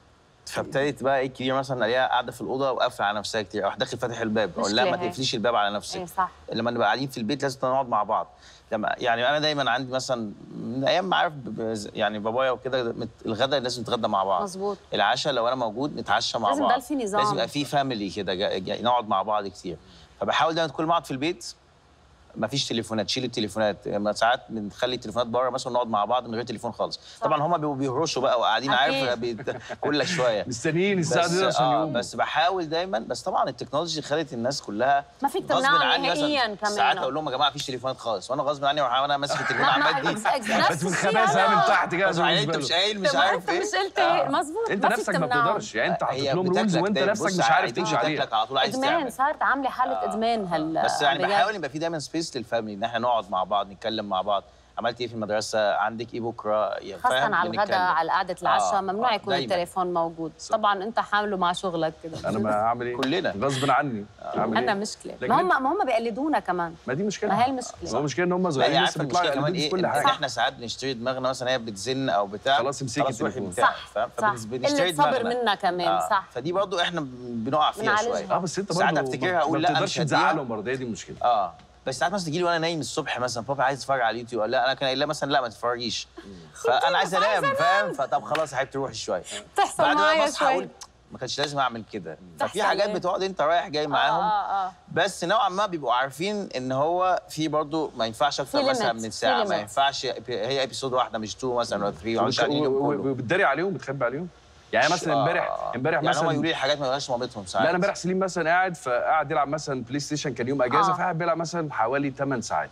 Speaker 3: فابتدت بقى ايه الكبيره مثلا الاقيها قاعده في الاوضه وقافله على نفسها كتير، اروح داخل فاتح الباب اقول لها ما
Speaker 2: مشكلة هي.
Speaker 3: تقفليش الباب على نفسك.
Speaker 2: ايه صح.
Speaker 3: لما نبقى قاعدين في البيت لازم نقعد مع بعض. لما يعني انا دايما عندي مثلا من ايام ما عارف ب- ب- يعني بابايا وكده مت- الغداء لازم نتغدى مع بعض.
Speaker 2: مظبوط.
Speaker 3: العشاء لو انا موجود نتعشى مع
Speaker 2: لازم
Speaker 3: بعض.
Speaker 2: يضل في نظام.
Speaker 3: لازم يبقى في فاميلي كده جا- جا- نقعد مع بعض كتير. فبحاول دايما كل ما اقعد في البيت ما فيش تليفونات، شيل التليفونات. يعني ساعات بنخلي التليفونات بره مثلا نقعد مع بعض من غير تليفون خالص. طبعا هم بيبقوا بيهرشوا بقى وقاعدين عارف
Speaker 2: أكيد.
Speaker 3: بيت- كل شويه
Speaker 1: مستنيين الساعه دي عشان
Speaker 3: آه
Speaker 1: يوم.
Speaker 3: بس بحاول دايما. بس طبعا التكنولوجي خلت الناس كلها
Speaker 2: ما فيك
Speaker 3: غصب
Speaker 2: تمنعهم
Speaker 3: عني مثلاً
Speaker 2: نهائياً كمان.
Speaker 3: ساعات اقول لهم يا جماعه مفيش تليفونات خالص، وانا غصب عني وانا وانا ماسك التليفون عمال دي
Speaker 1: بس من خباثه من تحت كده
Speaker 3: غصب عني انت مش قايل مش عارف ايه.
Speaker 2: مش قلت
Speaker 3: آه.
Speaker 2: مظبوط.
Speaker 1: انت
Speaker 2: ما فيك
Speaker 1: نفسك ما
Speaker 2: تمنعهم.
Speaker 1: بتقدرش، يعني انت حاطط
Speaker 3: هي
Speaker 1: لهم رولز
Speaker 3: بتاكلك
Speaker 1: وانت
Speaker 3: دايما.
Speaker 1: نفسك
Speaker 3: بص
Speaker 1: مش عارف
Speaker 3: عادي
Speaker 1: تمشي عليها.
Speaker 3: بتاكلك على طول عايز
Speaker 2: ادمان،
Speaker 3: تعمل.
Speaker 2: صارت عامله حاله ادمان هال
Speaker 3: بس يعني
Speaker 2: بجد.
Speaker 3: بحاول يبقى في دايما سبيس للفاميلي ان احنا نقعد مع بعض نتكلم مع بعض. عملت ايه في المدرسه؟ عندك ايه بكره؟ يعني
Speaker 2: خاصة
Speaker 3: فاهم؟
Speaker 2: على الغداء،
Speaker 3: بنتكلم.
Speaker 2: على قعدة العشاء،
Speaker 3: آه،
Speaker 2: ممنوع
Speaker 3: آه،
Speaker 2: يكون
Speaker 3: دايماً.
Speaker 2: التليفون موجود. طبعا انت حامله مع شغلك كده.
Speaker 1: انا ما هعمل ايه؟
Speaker 3: كلنا.
Speaker 1: غصب عني. اعمل
Speaker 2: عندنا
Speaker 1: ايه؟
Speaker 2: مشكلة.
Speaker 1: لكن
Speaker 2: ما هم ما هم بيقلدونا كمان.
Speaker 1: ما دي مشكله.
Speaker 2: ما هي المشكلة.
Speaker 1: هو المشكله ان هم
Speaker 3: لا هي
Speaker 1: صغيرين
Speaker 3: عارفه
Speaker 1: لسه بيطلعوا
Speaker 3: المشكله كمان
Speaker 1: يقلدوا في
Speaker 3: ايه؟
Speaker 1: كل
Speaker 3: ان
Speaker 1: حاجه.
Speaker 3: احنا ساعات بنشتري دماغنا مثلا هي بتزن او بتاع
Speaker 1: خلاص امسكي
Speaker 3: خلاص روحي
Speaker 1: التليفون.
Speaker 3: بتاعك،
Speaker 2: صح
Speaker 3: فاهم؟
Speaker 2: صح.
Speaker 3: فبنشتري
Speaker 2: قلة صبر
Speaker 3: دماغنا.
Speaker 2: منا كمان.
Speaker 3: آه.
Speaker 2: صح.
Speaker 3: فدي برضو احنا بنقع فيها
Speaker 2: بنعالجها.
Speaker 3: شويه.
Speaker 1: اه بس انت برضه
Speaker 3: ساعات افتكرها
Speaker 1: ما
Speaker 3: اقول لا انا
Speaker 1: بتقدرش
Speaker 3: مش هديها.
Speaker 1: تزعلهم برضه، هي دي المشكله.
Speaker 3: اه بس ساعات مثلا تجي لي وانا نايم الصبح مثلا بابا عايز اتفرج على اليوتيوب، لا انا كان قايل لها مثلا لا ما تتفرجيش، فانا عايز انام فاهم؟ فطب خلاص يا حبيبتي روحي شويه.
Speaker 2: بتحصل
Speaker 3: بعد ما
Speaker 2: معايا
Speaker 3: بصحى
Speaker 2: شوي.
Speaker 3: اقول ما كانش لازم اعمل كده.
Speaker 2: بتحصل
Speaker 3: ففي حاجات
Speaker 2: إيه؟
Speaker 3: بتقعد انت رايح جاي معاهم
Speaker 2: اه اه
Speaker 3: بس نوعا ما بيبقوا عارفين ان هو في برضه ما ينفعش اكتر
Speaker 2: في
Speaker 3: مثلا
Speaker 2: limit،
Speaker 3: من
Speaker 2: في
Speaker 3: ساعه، ما
Speaker 2: limit.
Speaker 3: ينفعش هي ابيسود واحده مش تو مثلا ولا ثلاثة ومش عارفين اليوم كله.
Speaker 1: وبتداري عليهم، بتخبي عليهم. يعني مثلا امبارح
Speaker 3: آه.
Speaker 1: امبارح
Speaker 3: يعني هم
Speaker 1: مثلا
Speaker 3: يقولوا لي حاجات ما يقولهاش مامتهم ساعات.
Speaker 1: لا انا امبارح سليم مثلا قاعد فقاعد يلعب مثلا بلاي ستيشن، كان يوم اجازه
Speaker 2: آه.
Speaker 1: فقاعد بيلعب مثلا حوالي ثمان ساعات.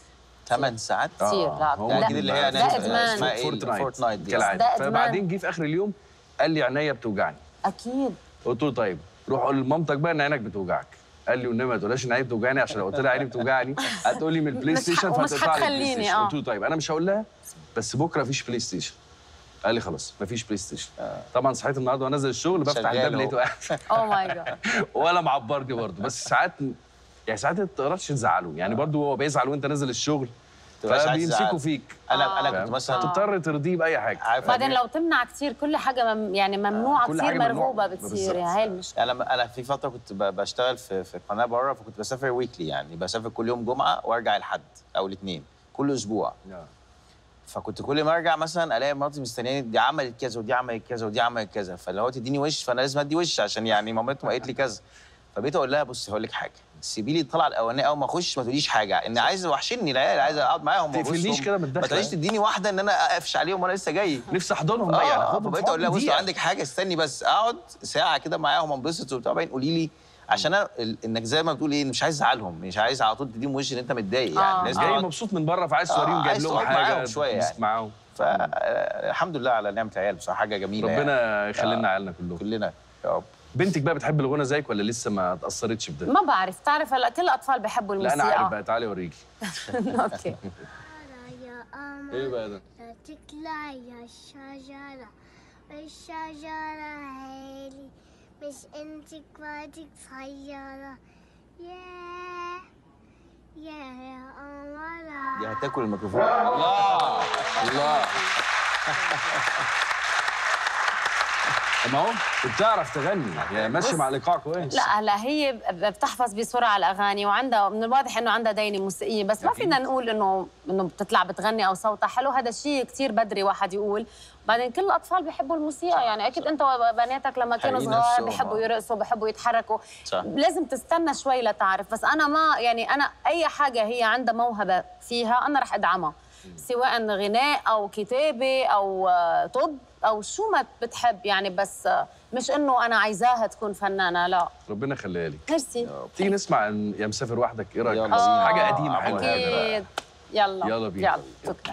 Speaker 3: ثمان ساعات
Speaker 2: كتير. لا
Speaker 1: هو
Speaker 3: لا
Speaker 2: لا.
Speaker 3: دي اللي هي
Speaker 2: ده إدمان.
Speaker 3: اسمها ايه؟
Speaker 1: فورتنايت
Speaker 3: فورتنايت دي.
Speaker 1: كالعاده.
Speaker 2: ده إدمان.
Speaker 1: فبعدين جه في اخر اليوم قال لي عينيا بتوجعني.
Speaker 2: اكيد.
Speaker 1: قلت له طيب روح قول لمامتك بقى ان عينك بتوجعك. قال لي والنبي ما تقولهاش ان عيني بتوجعني، عشان لو قلت لها عيني بتوجعني هتقول لي من البلاي
Speaker 2: مش
Speaker 1: ستيشن
Speaker 2: ومش
Speaker 1: فهتقطع لي البلاي
Speaker 2: هتخليني،
Speaker 1: ستيشن.
Speaker 2: آه.
Speaker 1: قلت له طيب انا مش هقول لها، بس بكره مفيش بلاي ستيشن. قال لي خلاص مفيش بلاي ستيشن. طبعا صحيت النهارده وانا نازل الشغل بفتح
Speaker 3: شغال
Speaker 1: الباب
Speaker 3: أهو.
Speaker 1: لقيته قاعد
Speaker 2: اوه ماي جاد.
Speaker 1: ولا معبرني برضه، بس ساعات يعني ساعات ما تقدرش تزعله، يعني برضه هو بيزعل وانت نازل الشغل
Speaker 3: تبقاش عايز
Speaker 1: فبيمسكوا
Speaker 3: تزعل.
Speaker 1: فيك.
Speaker 3: انا انا
Speaker 1: فاهم؟
Speaker 3: كنت مثلا
Speaker 1: تضطر ترضيه باي حاجه.
Speaker 3: عارف
Speaker 2: بعدين لو تمنع كتير كل حاجه مم يعني ممنوعه
Speaker 1: كل
Speaker 2: كتير
Speaker 1: حاجة ممنوعة.
Speaker 2: مرغوبه
Speaker 1: بالظبط.
Speaker 2: بتصير، يعني هاي المشكله.
Speaker 3: انا انا في فتره كنت ب- بشتغل في في قناه بره، فكنت بسافر ويكلي، يعني بسافر كل يوم جمعه وارجع الحد او الاثنين كل اسبوع.
Speaker 1: آه.
Speaker 3: فكنت كل ما ارجع مثلا الاقي مراتي مستنياني، دي عملت كذا ودي عملت كذا ودي عملت كذا، فاللي هو تديني وش فانا لازم ادي وش عشان يعني مامتهم قالت لي كذا. فبقيت اقول لها بصي هقول لك حاجه، سيبي لي الطلعه الاولانيه اول ما اخش ما تقوليش حاجه، ان عايز وحشني العيال، عايز اقعد معاهم
Speaker 1: ما تقفليش
Speaker 3: وابوسهم.
Speaker 1: كده من الدخلة.
Speaker 3: ما تقوليش تديني واحده ان انا اقفش عليهم وانا لسه جاي.
Speaker 1: نفسي احضنهم بقى يعني
Speaker 3: اه
Speaker 1: اخدهم
Speaker 3: فبقيت
Speaker 1: في
Speaker 3: اقول لها
Speaker 1: حضني
Speaker 3: بصي
Speaker 1: دقيقة.
Speaker 3: عندك حاجه استني بس اقعد ساعه كده معاهم انبسط وبتاع، بعدين قولي لي، عشان انا ال- انك زي ما بتقول ايه مش عايز ازعلهم، مش عايز على طول تديهم وش ان انت متضايق يعني.
Speaker 2: آه.
Speaker 3: الناس
Speaker 1: جاي
Speaker 3: تقعد-
Speaker 1: مبسوط من بره فعايز
Speaker 3: آه،
Speaker 1: توريهم جايب
Speaker 3: عايز
Speaker 1: لهم
Speaker 3: تقعد
Speaker 1: حاجه
Speaker 3: معاهم شوية يعني.
Speaker 1: تمسك معاهم.
Speaker 3: فالحمد لله على نعمه العيال، بصراحه حاجه جميله يعني.
Speaker 1: ربنا يخلي لنا عيالنا كلهم.
Speaker 3: كلنا يا رب.
Speaker 1: بنتك بقى بتحب الغنى زيك ولا لسه ما اتاثرتش بده؟
Speaker 2: ما بعرف، تعرف هلا كل الاطفال بحبوا
Speaker 1: لا
Speaker 2: الموسيقى.
Speaker 1: انا عارف بقى، تعالي اوريكي.
Speaker 2: اوكي.
Speaker 4: يا قمر
Speaker 1: ايه بقى ده؟
Speaker 4: لا تطلع يا الشجرة، الشجرة عالي مش انت كواتك صغيرة. ياه ياه يا قمرة.
Speaker 3: دي هتاكل الميكروفون.
Speaker 1: الله الله. ما هو بتعرف تغني يعني، ماشي مع الايقاع كويس.
Speaker 2: لا هلا هي بتحفظ بسرعه الاغاني، وعندها من الواضح انه عندها دينه موسيقيه، بس ما فينا نقول انه انه بتطلع بتغني او صوتها حلو، هذا الشيء كثير بدري واحد يقول. بعدين كل الاطفال بحبوا الموسيقى، يعني اكيد انت وبناتك لما كانوا
Speaker 3: حقيقي
Speaker 2: صغار
Speaker 3: نفسهم،
Speaker 2: بحبوا
Speaker 3: آه.
Speaker 2: يرقصوا بحبوا يتحركوا.
Speaker 3: صح.
Speaker 2: لازم تستنى شوي لتعرف، بس انا ما يعني انا اي حاجه هي عندها موهبه فيها انا رح ادعمها، سواء غناء او كتابه او آه، طب او شو ما بتحب يعني، بس آه، مش انه انا عايزاها تكون فنانه، لا.
Speaker 1: ربنا يخليها لك.
Speaker 2: ميرسي.
Speaker 1: تيجي نسمع عن يا مسافر وحدك، ايه رايك؟
Speaker 3: يلا بينا.
Speaker 1: حاجه قديمه حلوه كده.
Speaker 2: اكيد. يلا
Speaker 1: يلا بينا.
Speaker 2: يلا شكرا.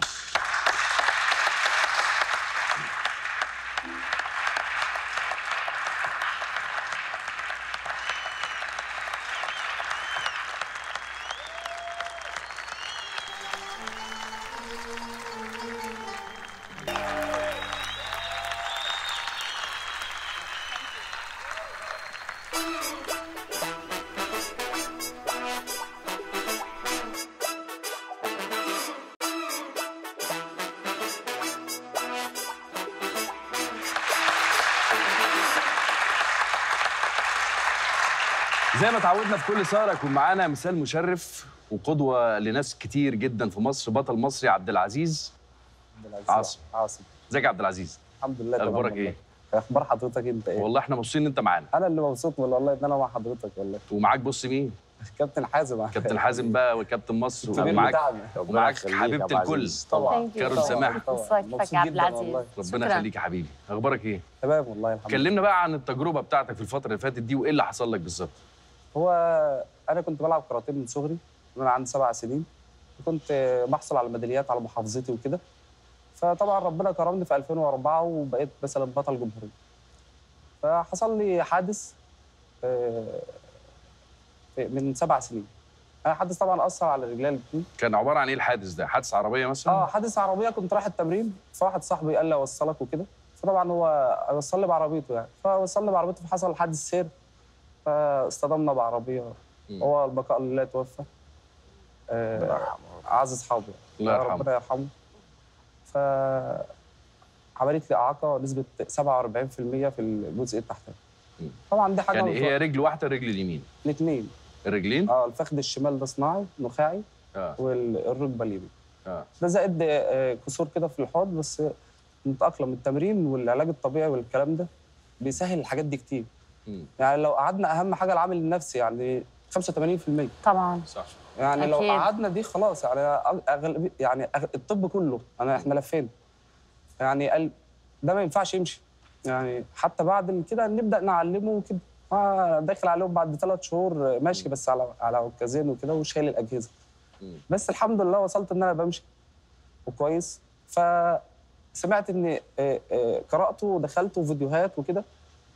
Speaker 1: زي ما اتعودنا في كل سهره يكون معانا مثال مشرف وقدوه لناس كتير جدا في مصر، بطل مصري عبد العزيز عاصم.
Speaker 5: عاصم.
Speaker 1: ازيك يا عبد العزيز؟
Speaker 5: الحمد لله. تمام
Speaker 1: اخبارك
Speaker 5: والله.
Speaker 1: ايه؟
Speaker 5: اخبار حضرتك انت ايه؟
Speaker 1: والله احنا مبسوطين ان انت معانا.
Speaker 5: انا اللي مبسوط والله ان انا مع حضرتك والله.
Speaker 1: ومعاك بص مين؟
Speaker 5: كابتن حازم.
Speaker 1: كابتن حازم بقى وكابتن مصر،
Speaker 5: الكبير
Speaker 1: ومعاك
Speaker 5: بتاعنا.
Speaker 1: ومعاك
Speaker 3: يخليك يا
Speaker 1: حبيبه
Speaker 3: أبو
Speaker 1: الكل
Speaker 3: عزيز. طبعا.
Speaker 2: Thank you.
Speaker 1: كارول
Speaker 5: طبعاً،
Speaker 1: سماح.
Speaker 5: طبعاً.
Speaker 2: يسعدك
Speaker 5: مبسوط
Speaker 2: يا عبد
Speaker 5: جداً
Speaker 2: العزيز.
Speaker 5: والله.
Speaker 1: ربنا
Speaker 2: شكراً.
Speaker 1: يخليك يا حبيبي. اخبارك ايه؟
Speaker 5: تمام والله الحمد لله.
Speaker 1: كلمنا بقى عن التجربه بتاعتك في الفتره اللي فاتت دي، وايه اللي حصل لك بالظبط؟
Speaker 5: هو انا كنت بلعب كاراتيه من صغري، وانا عندي سبع سنين، وكنت بحصل على ميداليات على محافظتي وكده. فطبعا ربنا كرمني في ألفين وأربعة وبقيت مثلا بطل جمهوريه. فحصل لي حادث آه، من سبع سنين. انا حادث طبعا اثر على رجلي الاثنين.
Speaker 1: كان عباره عن ايه الحادث ده؟ حادث عربيه مثلا؟
Speaker 5: اه حادث عربيه، كنت رايح التمرين، فواحد صاحبي قال لي اوصلك وكده، فطبعا هو وصل لي بعربيته يعني، فوصلني بعربيته فحصل حادث سير، فاصطدمنا بعربيه.
Speaker 1: مم.
Speaker 5: هو البقاء لله توفى.
Speaker 3: الله
Speaker 5: آه
Speaker 3: يرحمه.
Speaker 5: اعز اصحابه.
Speaker 1: الله يرحمه.
Speaker 5: ربنا يرحمه. ف عملت لي اعاقه نسبه سبعة وأربعين بالمية في الجزء التحتاني.
Speaker 1: مم.
Speaker 5: طبعا دي حاجه
Speaker 1: يعني هي رجل واحده رجل اليمين؟
Speaker 5: الاثنين.
Speaker 1: الرجلين؟
Speaker 5: اه الفخذ الشمال ده صناعي نخاعي،
Speaker 1: اه
Speaker 5: والركبه اليمين.
Speaker 1: اه
Speaker 5: ده زائد آه، كسور كده في الحوض، بس متأقلم. التمرين والعلاج الطبيعي والكلام ده بيسهل الحاجات دي كتير.
Speaker 1: مم.
Speaker 5: يعني لو قعدنا اهم حاجه العامل النفسي يعني خمسة وثمانين بالمية.
Speaker 2: طبعا.
Speaker 1: صح.
Speaker 5: يعني لو
Speaker 2: أكيد.
Speaker 5: قعدنا دي خلاص يعني أغلب يعني أغ- الطب كله انا احنا لفينا. يعني قال ده ما ينفعش يمشي. يعني حتى بعد كده نبدا نعلمه وكده. آه داخل عليهم بعد ثلاث شهور ماشي، بس على على عكازين وكده وشايل الاجهزه.
Speaker 1: مم.
Speaker 5: بس الحمد لله وصلت ان انا بمشي وكويس. فسمعت ان آه، آه، قرات ودخلت فيديوهات وكده،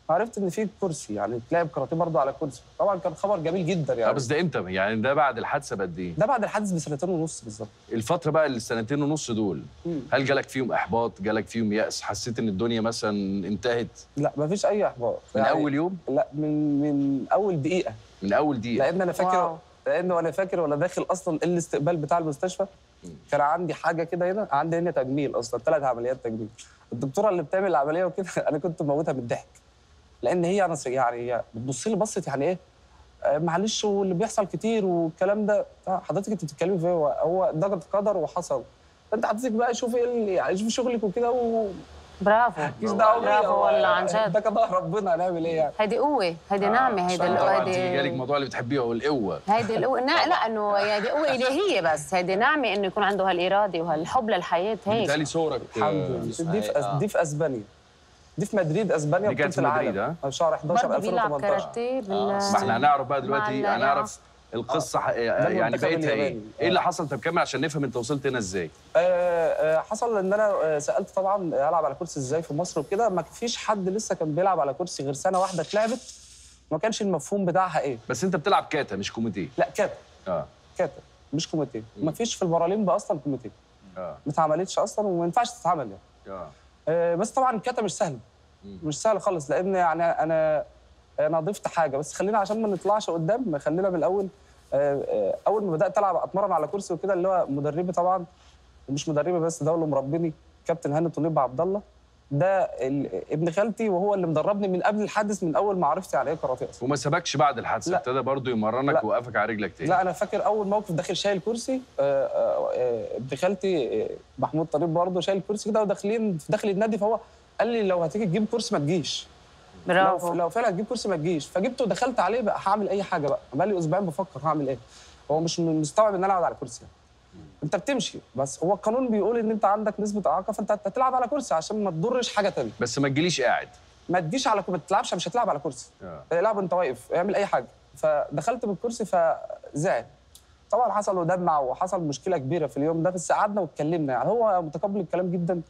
Speaker 5: عرفت ان في كرسي يعني تلعب كاراتيه برضه على كرسي. طبعا كان خبر جميل جدا
Speaker 1: آه،
Speaker 5: يعني.
Speaker 1: بس ده امتى؟ يعني ده بعد الحادثه بقد ايه؟
Speaker 5: ده بعد الحادث بسنتين ونص بالظبط.
Speaker 1: الفتره بقى السنتين ونص دول
Speaker 5: مم.
Speaker 1: هل جالك فيهم احباط؟ جالك فيهم يأس؟ حسيت ان الدنيا مثلا انتهت
Speaker 5: لا مفيش اي احباط
Speaker 1: من اول يوم؟
Speaker 5: لا من من اول دقيقه.
Speaker 1: من اول دقيقه؟
Speaker 5: لان انا فاكر
Speaker 2: واو.
Speaker 5: لان وانا فاكر وانا داخل اصلا الاستقبال بتاع المستشفى كان عندي حاجه كده هنا، عندي هنا تجميل اصلا، ثلاث عمليات تجميل. الدكتوره اللي بتعمل العمليه وكده انا كنت مموتها من الضحك، لان هي انا يعني هي بتبص لي بصت يعني ايه آه، معلش واللي بيحصل كتير والكلام ده. آه، حضرتك انت بتتكلمي في ايه؟ هو- هو ده قدر وحصل، فانت حضرتك بقى شوفي ايه اللي- يعني شوفي شغلك وكده ومالكيش
Speaker 2: برافو
Speaker 5: دعوه بيا.
Speaker 2: برافو والله عن جد.
Speaker 5: ده قضاء ربنا، هنعمل ايه يعني؟
Speaker 2: هيدي قوة، هيدي نعمة، هيدي
Speaker 1: عشان طبعا تيجي جالك
Speaker 2: هيدي
Speaker 1: الموضوع اللي بتحبيه هو القوه.
Speaker 2: هيدي القوة. لا لا انه هيدي قوة إلهية، بس هيدي نعمة انه يكون عنده هالإرادة وهالحب للحياة هيك.
Speaker 1: بالتالي صورك
Speaker 5: الحمد لله. دي في أس- دي في اسبانيا، دي في مدريد اسبانيا،
Speaker 1: دي كانت
Speaker 5: بطولة
Speaker 1: في مدريد،
Speaker 5: العالم.
Speaker 1: ها؟
Speaker 5: شهر حداشر
Speaker 2: برضه بيلعب
Speaker 5: ألفين وثمانية عشر.
Speaker 2: كاراتيه بال
Speaker 1: ما احنا هنعرف بقى
Speaker 2: مع
Speaker 1: دلوقتي،
Speaker 2: ال-
Speaker 1: هنعرف القصه ح- يعني
Speaker 5: المنتخب
Speaker 1: بقيتها ايه؟
Speaker 5: الياباني.
Speaker 1: ايه اللي حصل؟ طب كمل عشان نفهم انت وصلت هنا ازاي.
Speaker 5: آه، آه، حصل ان انا آه، سالت طبعا العب على كرسي ازاي في مصر وكده. ما فيش حد لسه كان بيلعب على كرسي غير سنه واحده اتلعبت، ما كانش المفهوم بتاعها ايه.
Speaker 1: بس انت بتلعب كاتا مش كوميتيه.
Speaker 5: لا كاتا،
Speaker 1: اه
Speaker 5: كاتا مش كوميتيه. ما فيش في البارالمبي اصلا كوميتيه،
Speaker 1: اه
Speaker 5: ما اتعملتش اصلا وما ينفعش تتعمل يعني.
Speaker 1: اه
Speaker 5: آه، بس طبعا الكاتا مش سهل، مش سهل خالص، لان يعني انا انا ضفت حاجه. بس خلينا عشان ما نطلعش قدام، خلينا من الاول. آه، آه، اول ما بدات العب اتمرن على كرسي وكده، اللي هو مدربي طبعا، ومش مدربي بس، ده اللي مربيني كابتن هاني طنيب عبد الله، ده ال- ابن خالتي، وهو اللي مدربني من قبل الحادث، من اول ما عرفت يعني ايه كاراتيه اصلا.
Speaker 1: وما سابكش بعد الحادثه،
Speaker 5: لا.
Speaker 1: ابتدى برضه يمرنك
Speaker 5: لا.
Speaker 1: ووقفك على رجلك تاني.
Speaker 5: لا انا فاكر اول موقف داخل شايل كرسي، آه، آه، آه، ابن خالتي آه، محمود طريب برضه شايل كرسي كده، وداخلين داخل النادي، فهو قال لي لو هتيجي تجيب كرسي ما تجيش. لو,
Speaker 2: برافو.
Speaker 5: لو فعلا هتجيب كرسي ما تجيش. فجبته ودخلت عليه بقى هعمل اي حاجه بقى. بقى لي اسبوعين بفكر هعمل ايه. هو مش مستوعب ان انا اقعد على كرسي يعني. انت بتمشي، بس هو القانون بيقول ان انت عندك نسبه اعاقه، فانت هتلعب على كرسي عشان ما تضرش حاجه ثانيه.
Speaker 1: بس ما تجيليش قاعد.
Speaker 5: ما تجيش على ما تلعبش، مش هتلعب على كرسي.
Speaker 1: اه
Speaker 5: العب وانت واقف، اعمل اي حاجه. فدخلت بالكرسي فزعل طبعا، حصل ودمع وحصل مشكله كبيره في اليوم ده. بس قعدنا واتكلمنا يعني. هو متقبل الكلام جدا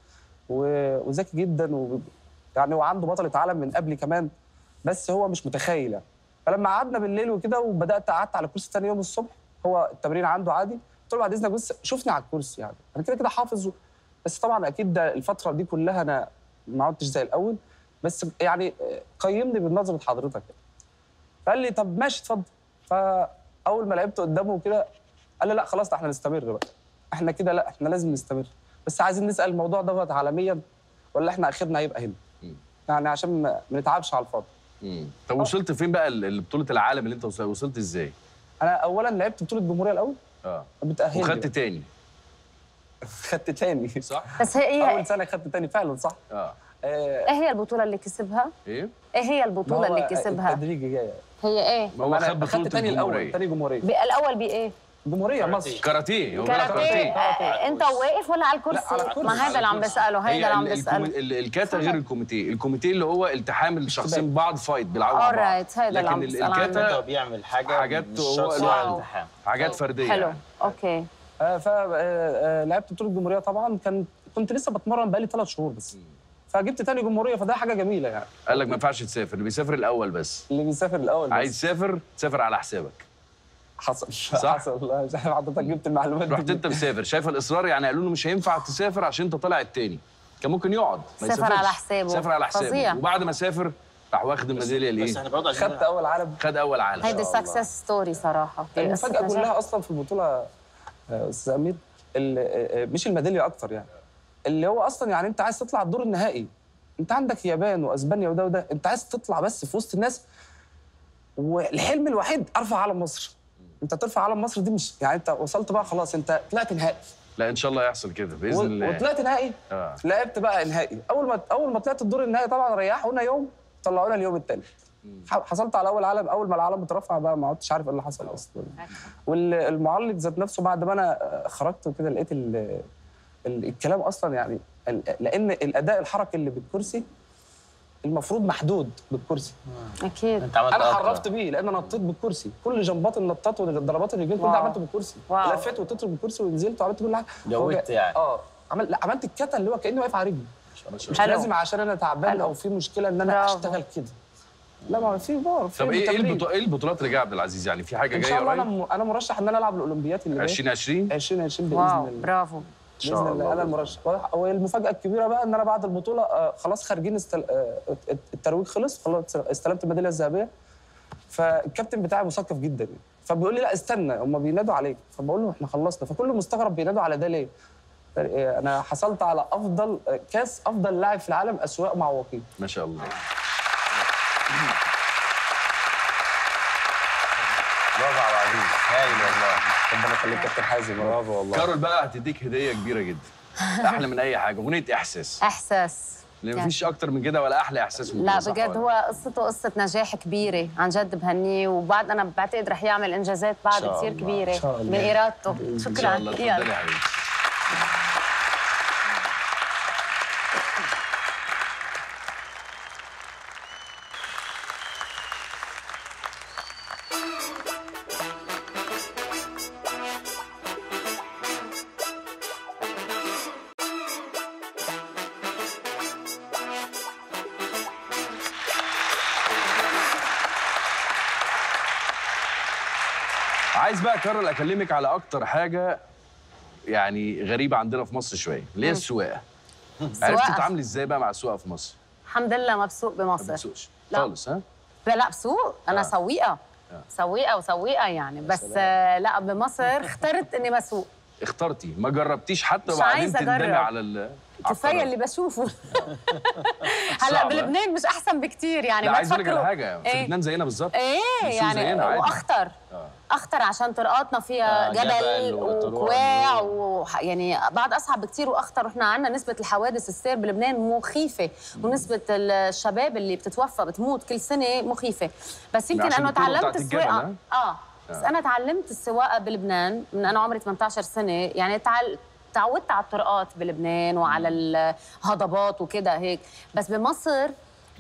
Speaker 5: و- وذكي جدا و... يعني وعنده بطله عالم من قبلي كمان، بس هو مش متخيل يعني. فلما قعدنا بالليل وكده وبدات قعدت على الكرسي ثاني يوم الصبح، هو التمرين عنده عادي، قلت له بعد اذنك بس شوفني على الكرسي يعني، انا كده كده حافظ و... بس طبعا اكيد ده الفتره دي كلها انا ما عدتش زي الاول، بس يعني قيمني بنظره حضرتك يعني. فقال لي طب ماشي اتفضل. فاول ما لعبت قدامه كده قال لي لا خلاص ده احنا نستمر بقى، احنا كده لا احنا لازم نستمر، بس عايزين نسال الموضوع دوت عالميا ولا احنا اخرنا هيبقى هنا، يعني عشان ما ما نتعبش على الفاضي.
Speaker 1: امم طب وصلت فين بقى ال- بطوله العالم اللي انت وصلت, وصلت ازاي؟
Speaker 5: انا اولا لعبت بطوله الجمهوريه الاول،
Speaker 1: اه
Speaker 5: بتاهلني
Speaker 1: وخدت تاني
Speaker 5: خدت تاني
Speaker 1: صح؟
Speaker 2: بس هي
Speaker 5: اول سنه خدت تاني فعلا صح.
Speaker 1: اه
Speaker 5: آه،
Speaker 2: ايه هي البطولة اللي كسبها؟
Speaker 1: ايه؟
Speaker 2: ايه هي
Speaker 5: ما
Speaker 2: البطولة
Speaker 5: هو
Speaker 2: اللي كسبها؟
Speaker 5: التدريجي جاي.
Speaker 2: هي ايه؟
Speaker 1: ما هو
Speaker 5: أنا
Speaker 1: خد بطوله
Speaker 5: خدت تاني الاول،
Speaker 1: الجمهوريه.
Speaker 5: تاني جمهوريه.
Speaker 2: بقى الأول بإيه؟
Speaker 5: جمهوريه مصر.
Speaker 1: كاراتيه هو بيلعب
Speaker 2: كاراتيه.
Speaker 1: كاراتيه.
Speaker 2: آه، انت واقف ولا على الكرسي؟
Speaker 5: لا، على الكرسي.
Speaker 2: ما هذا اللي عم بسأله، هيدا
Speaker 1: هي
Speaker 2: اللي عم
Speaker 1: ال-
Speaker 2: بسأله.
Speaker 1: الكومي- ال- الكاتا غير الكوميتيه، الكوميتيه اللي هو التحام الشخصين
Speaker 5: اشتباك.
Speaker 1: بعض فايت بيلعبوا مع بعض.
Speaker 2: Alright، هيدا اللي عم
Speaker 1: لكن ال-
Speaker 2: بسأل عنه.
Speaker 1: الكاتا
Speaker 3: هو بيعمل حاجه
Speaker 1: حاجات
Speaker 3: مش
Speaker 1: هو
Speaker 3: شرط
Speaker 1: لوحده.
Speaker 3: على الالتحام.
Speaker 1: حاجات فرديه
Speaker 2: حلو،
Speaker 1: يعني.
Speaker 2: اوكي.
Speaker 5: آه، فلعبت بطوله الجمهوريه طبعا، كان كنت لسه بتمرن بقالي ثلاث شهور بس، فجبت تاني جمهوريه، فده حاجه جميله يعني.
Speaker 1: قال لك ما ينفعش تسافر، اللي بيسافر الاول بس.
Speaker 5: اللي بيسافر الاول بس.
Speaker 1: عايز تسافر تسافر على حسابك.
Speaker 5: حصل
Speaker 1: صح؟
Speaker 5: حصل. لا، مش عارف حضرتك جبت المعلومات دي
Speaker 1: رحت
Speaker 5: منين.
Speaker 1: انت مسافر، شايف الاصرار يعني قالوا له مش هينفع تسافر عشان انت طالع التاني، كان ممكن يقعد ما
Speaker 2: سافر
Speaker 1: يسافرش.
Speaker 2: على حسابه.
Speaker 1: سافر على حسابه
Speaker 2: فظيع.
Speaker 1: وبعد ما سافر راح واخد الميداليه
Speaker 3: بس
Speaker 1: ليه؟
Speaker 3: احنا برضه عايزين
Speaker 5: خدت اول عالم.
Speaker 1: خد اول عالم.
Speaker 2: هيدي سكسس ستوري صراحة.
Speaker 5: المفاجاه
Speaker 2: قصة
Speaker 5: كلها اصلا في البطوله آه، استاذ امير، ال- آه، مش الميداليه اكتر يعني، اللي هو اصلا يعني انت عايز تطلع الدور النهائي، انت عندك يابان واسبانيا وده وده، انت عايز تطلع بس في وسط الناس، والحلم الوحيد ارفع علم مصر. انت ترفع علم مصر دي مش يعني، انت وصلت بقى خلاص، انت طلعت نهائي.
Speaker 1: لا ان شاء الله يحصل كده باذن
Speaker 5: و-
Speaker 1: الله.
Speaker 5: وطلعت نهائي.
Speaker 1: اه
Speaker 5: لعبت بقى نهائي، اول ما اول ما طلعت الدور النهائي طبعا ريحونا يوم، طلعونا اليوم الثاني. حصلت على اول عالم، اول ما العالم اترفع بقى ما عدتش عارف ايه اللي حصل اصلا. والمعلق ذات نفسه بعد ما انا خرجت وكده لقيت ال ال الكلام اصلا يعني ال- لان الاداء الحركي اللي بالكرسي المفروض محدود بالكرسي.
Speaker 2: اكيد.
Speaker 3: انت عملت
Speaker 5: انا
Speaker 3: أكتر.
Speaker 5: حرفت بيه لان انا نطيت بالكرسي، كل جنبات النطاط وضربات الرجلين كل ده
Speaker 2: واو.
Speaker 5: عملته بالكرسي.
Speaker 2: واو.
Speaker 5: لفيت وطيت بالكرسي ونزلت وعملت كل حاجه.
Speaker 3: جودت يعني.
Speaker 5: اه عمل لا عملت الكتا اللي هو كاني واقف على رجلي، مش
Speaker 2: حلو.
Speaker 5: لازم عشان انا تعبان
Speaker 2: حلو.
Speaker 5: او في مشكله ان انا
Speaker 2: برافو.
Speaker 5: اشتغل كده. لا ما في بار في
Speaker 1: طب ايه ايه
Speaker 5: تمرين.
Speaker 1: البطو- ايه البطولات اللي جايه يا عبد العزيز؟ يعني في حاجه
Speaker 5: ان
Speaker 1: جايه
Speaker 5: شاء الله انا
Speaker 1: قريب؟
Speaker 5: م... انا مرشح ان انا العب الاولمبيات اللي جايه
Speaker 1: ألفين وعشرين
Speaker 5: ألفين وعشرين باذن
Speaker 2: واو
Speaker 5: الله.
Speaker 2: برافو.
Speaker 1: شاء
Speaker 5: باذن
Speaker 1: الله
Speaker 5: الله انا
Speaker 1: بإذن
Speaker 5: المرشح. والمفاجاه الكبيره بقى ان انا بعد البطوله آه، خلاص خارجين استل... آه، الترويج خلص، خلاص استلمت الميداليه الذهبيه. فالكابتن بتاعي مثقف جدا يعني. فبيقول لي لا استنى هم بينادوا عليك، فبقول له احنا خلصنا، فكله مستغرب بينادوا على ده ليه؟ انا حصلت على افضل كاس افضل لاعب في العالم اسواق معوقين.
Speaker 1: ما شاء الله.
Speaker 3: برافو على العزيز، هايل والله.
Speaker 5: ربنا يخليك كابتن حازم.
Speaker 3: برافو والله.
Speaker 1: كارول بقى هتديك هديه كبيره جدا، احلى من اي حاجه، اغنيه احساس.
Speaker 2: احساس
Speaker 1: لان مفيش اكتر من كده ولا احلى احساس من
Speaker 2: لا
Speaker 1: كده، صح
Speaker 2: بجد
Speaker 1: ولا؟
Speaker 2: هو قصته قصة نجاح كبيرة عن جد بهنيه، وبعد أنا بعتقد رح يعمل إنجازات بعد
Speaker 3: شاء
Speaker 2: كثير
Speaker 3: الله.
Speaker 2: كبيرة
Speaker 5: إن شاء الله.
Speaker 2: من إرادته.
Speaker 1: ان
Speaker 2: شكرا.
Speaker 1: شاء الله. اتفضلي
Speaker 2: يلا.
Speaker 1: يا حبيبتي. عايز بقى كارول اكلمك على اكتر حاجه يعني غريبه عندنا في مصر شويه، اللي هي السواقه. عرفتي
Speaker 2: السواقة.
Speaker 1: تتعاملي ازاي بقى مع السواقه في مصر؟
Speaker 2: الحمد لله ما بسوق
Speaker 1: ما
Speaker 2: بمصر.
Speaker 1: بتسوقش
Speaker 2: لا.
Speaker 1: خالص؟ ها؟
Speaker 2: لا لا بسوق أنا
Speaker 1: آه.
Speaker 2: سويقة
Speaker 1: آه.
Speaker 2: سويقة وسويقة يعني، بس آه لا بمصر اخترت إني ما اسوق.
Speaker 1: اخترتي ما جربتيش حتى
Speaker 2: مش
Speaker 1: وبعدين
Speaker 2: عايزة
Speaker 1: تندمي
Speaker 2: أجرب.
Speaker 1: على ال
Speaker 2: كفاية اللي بشوفه. هلا
Speaker 1: صعبة.
Speaker 2: بلبنان مش أحسن بكتير يعني،
Speaker 1: لا
Speaker 2: ما
Speaker 1: عايز اقول لك على
Speaker 2: تفكروا.
Speaker 1: حاجه، في
Speaker 2: إيه؟
Speaker 1: لبنان زينا بالظبط.
Speaker 2: ايه
Speaker 1: بنسوق
Speaker 2: يعني
Speaker 1: زينا عادي.
Speaker 2: واخطر
Speaker 1: آه.
Speaker 2: اخطر عشان طرقاتنا فيها
Speaker 3: آه،
Speaker 2: جبل,
Speaker 3: جبل وطلوع
Speaker 2: وكواع
Speaker 3: ونزول.
Speaker 2: وح... يعني بعد اصعب بكتير واخطر. واحنا عندنا نسبه الحوادث السير بلبنان مخيفه، ونسبه الشباب اللي بتتوفى بتموت كل سنه مخيفه. بس يمكن
Speaker 1: عشان
Speaker 2: انه
Speaker 1: الطرق
Speaker 2: تعلمت
Speaker 1: بتاعت الجبل،
Speaker 2: السواقه اه بس انا تعلمت السواقه بلبنان من انا عمري ثمانية عشر سنه يعني. تعال تعودت على الطرقات بلبنان وعلى الهضبات وكده هيك. بس بمصر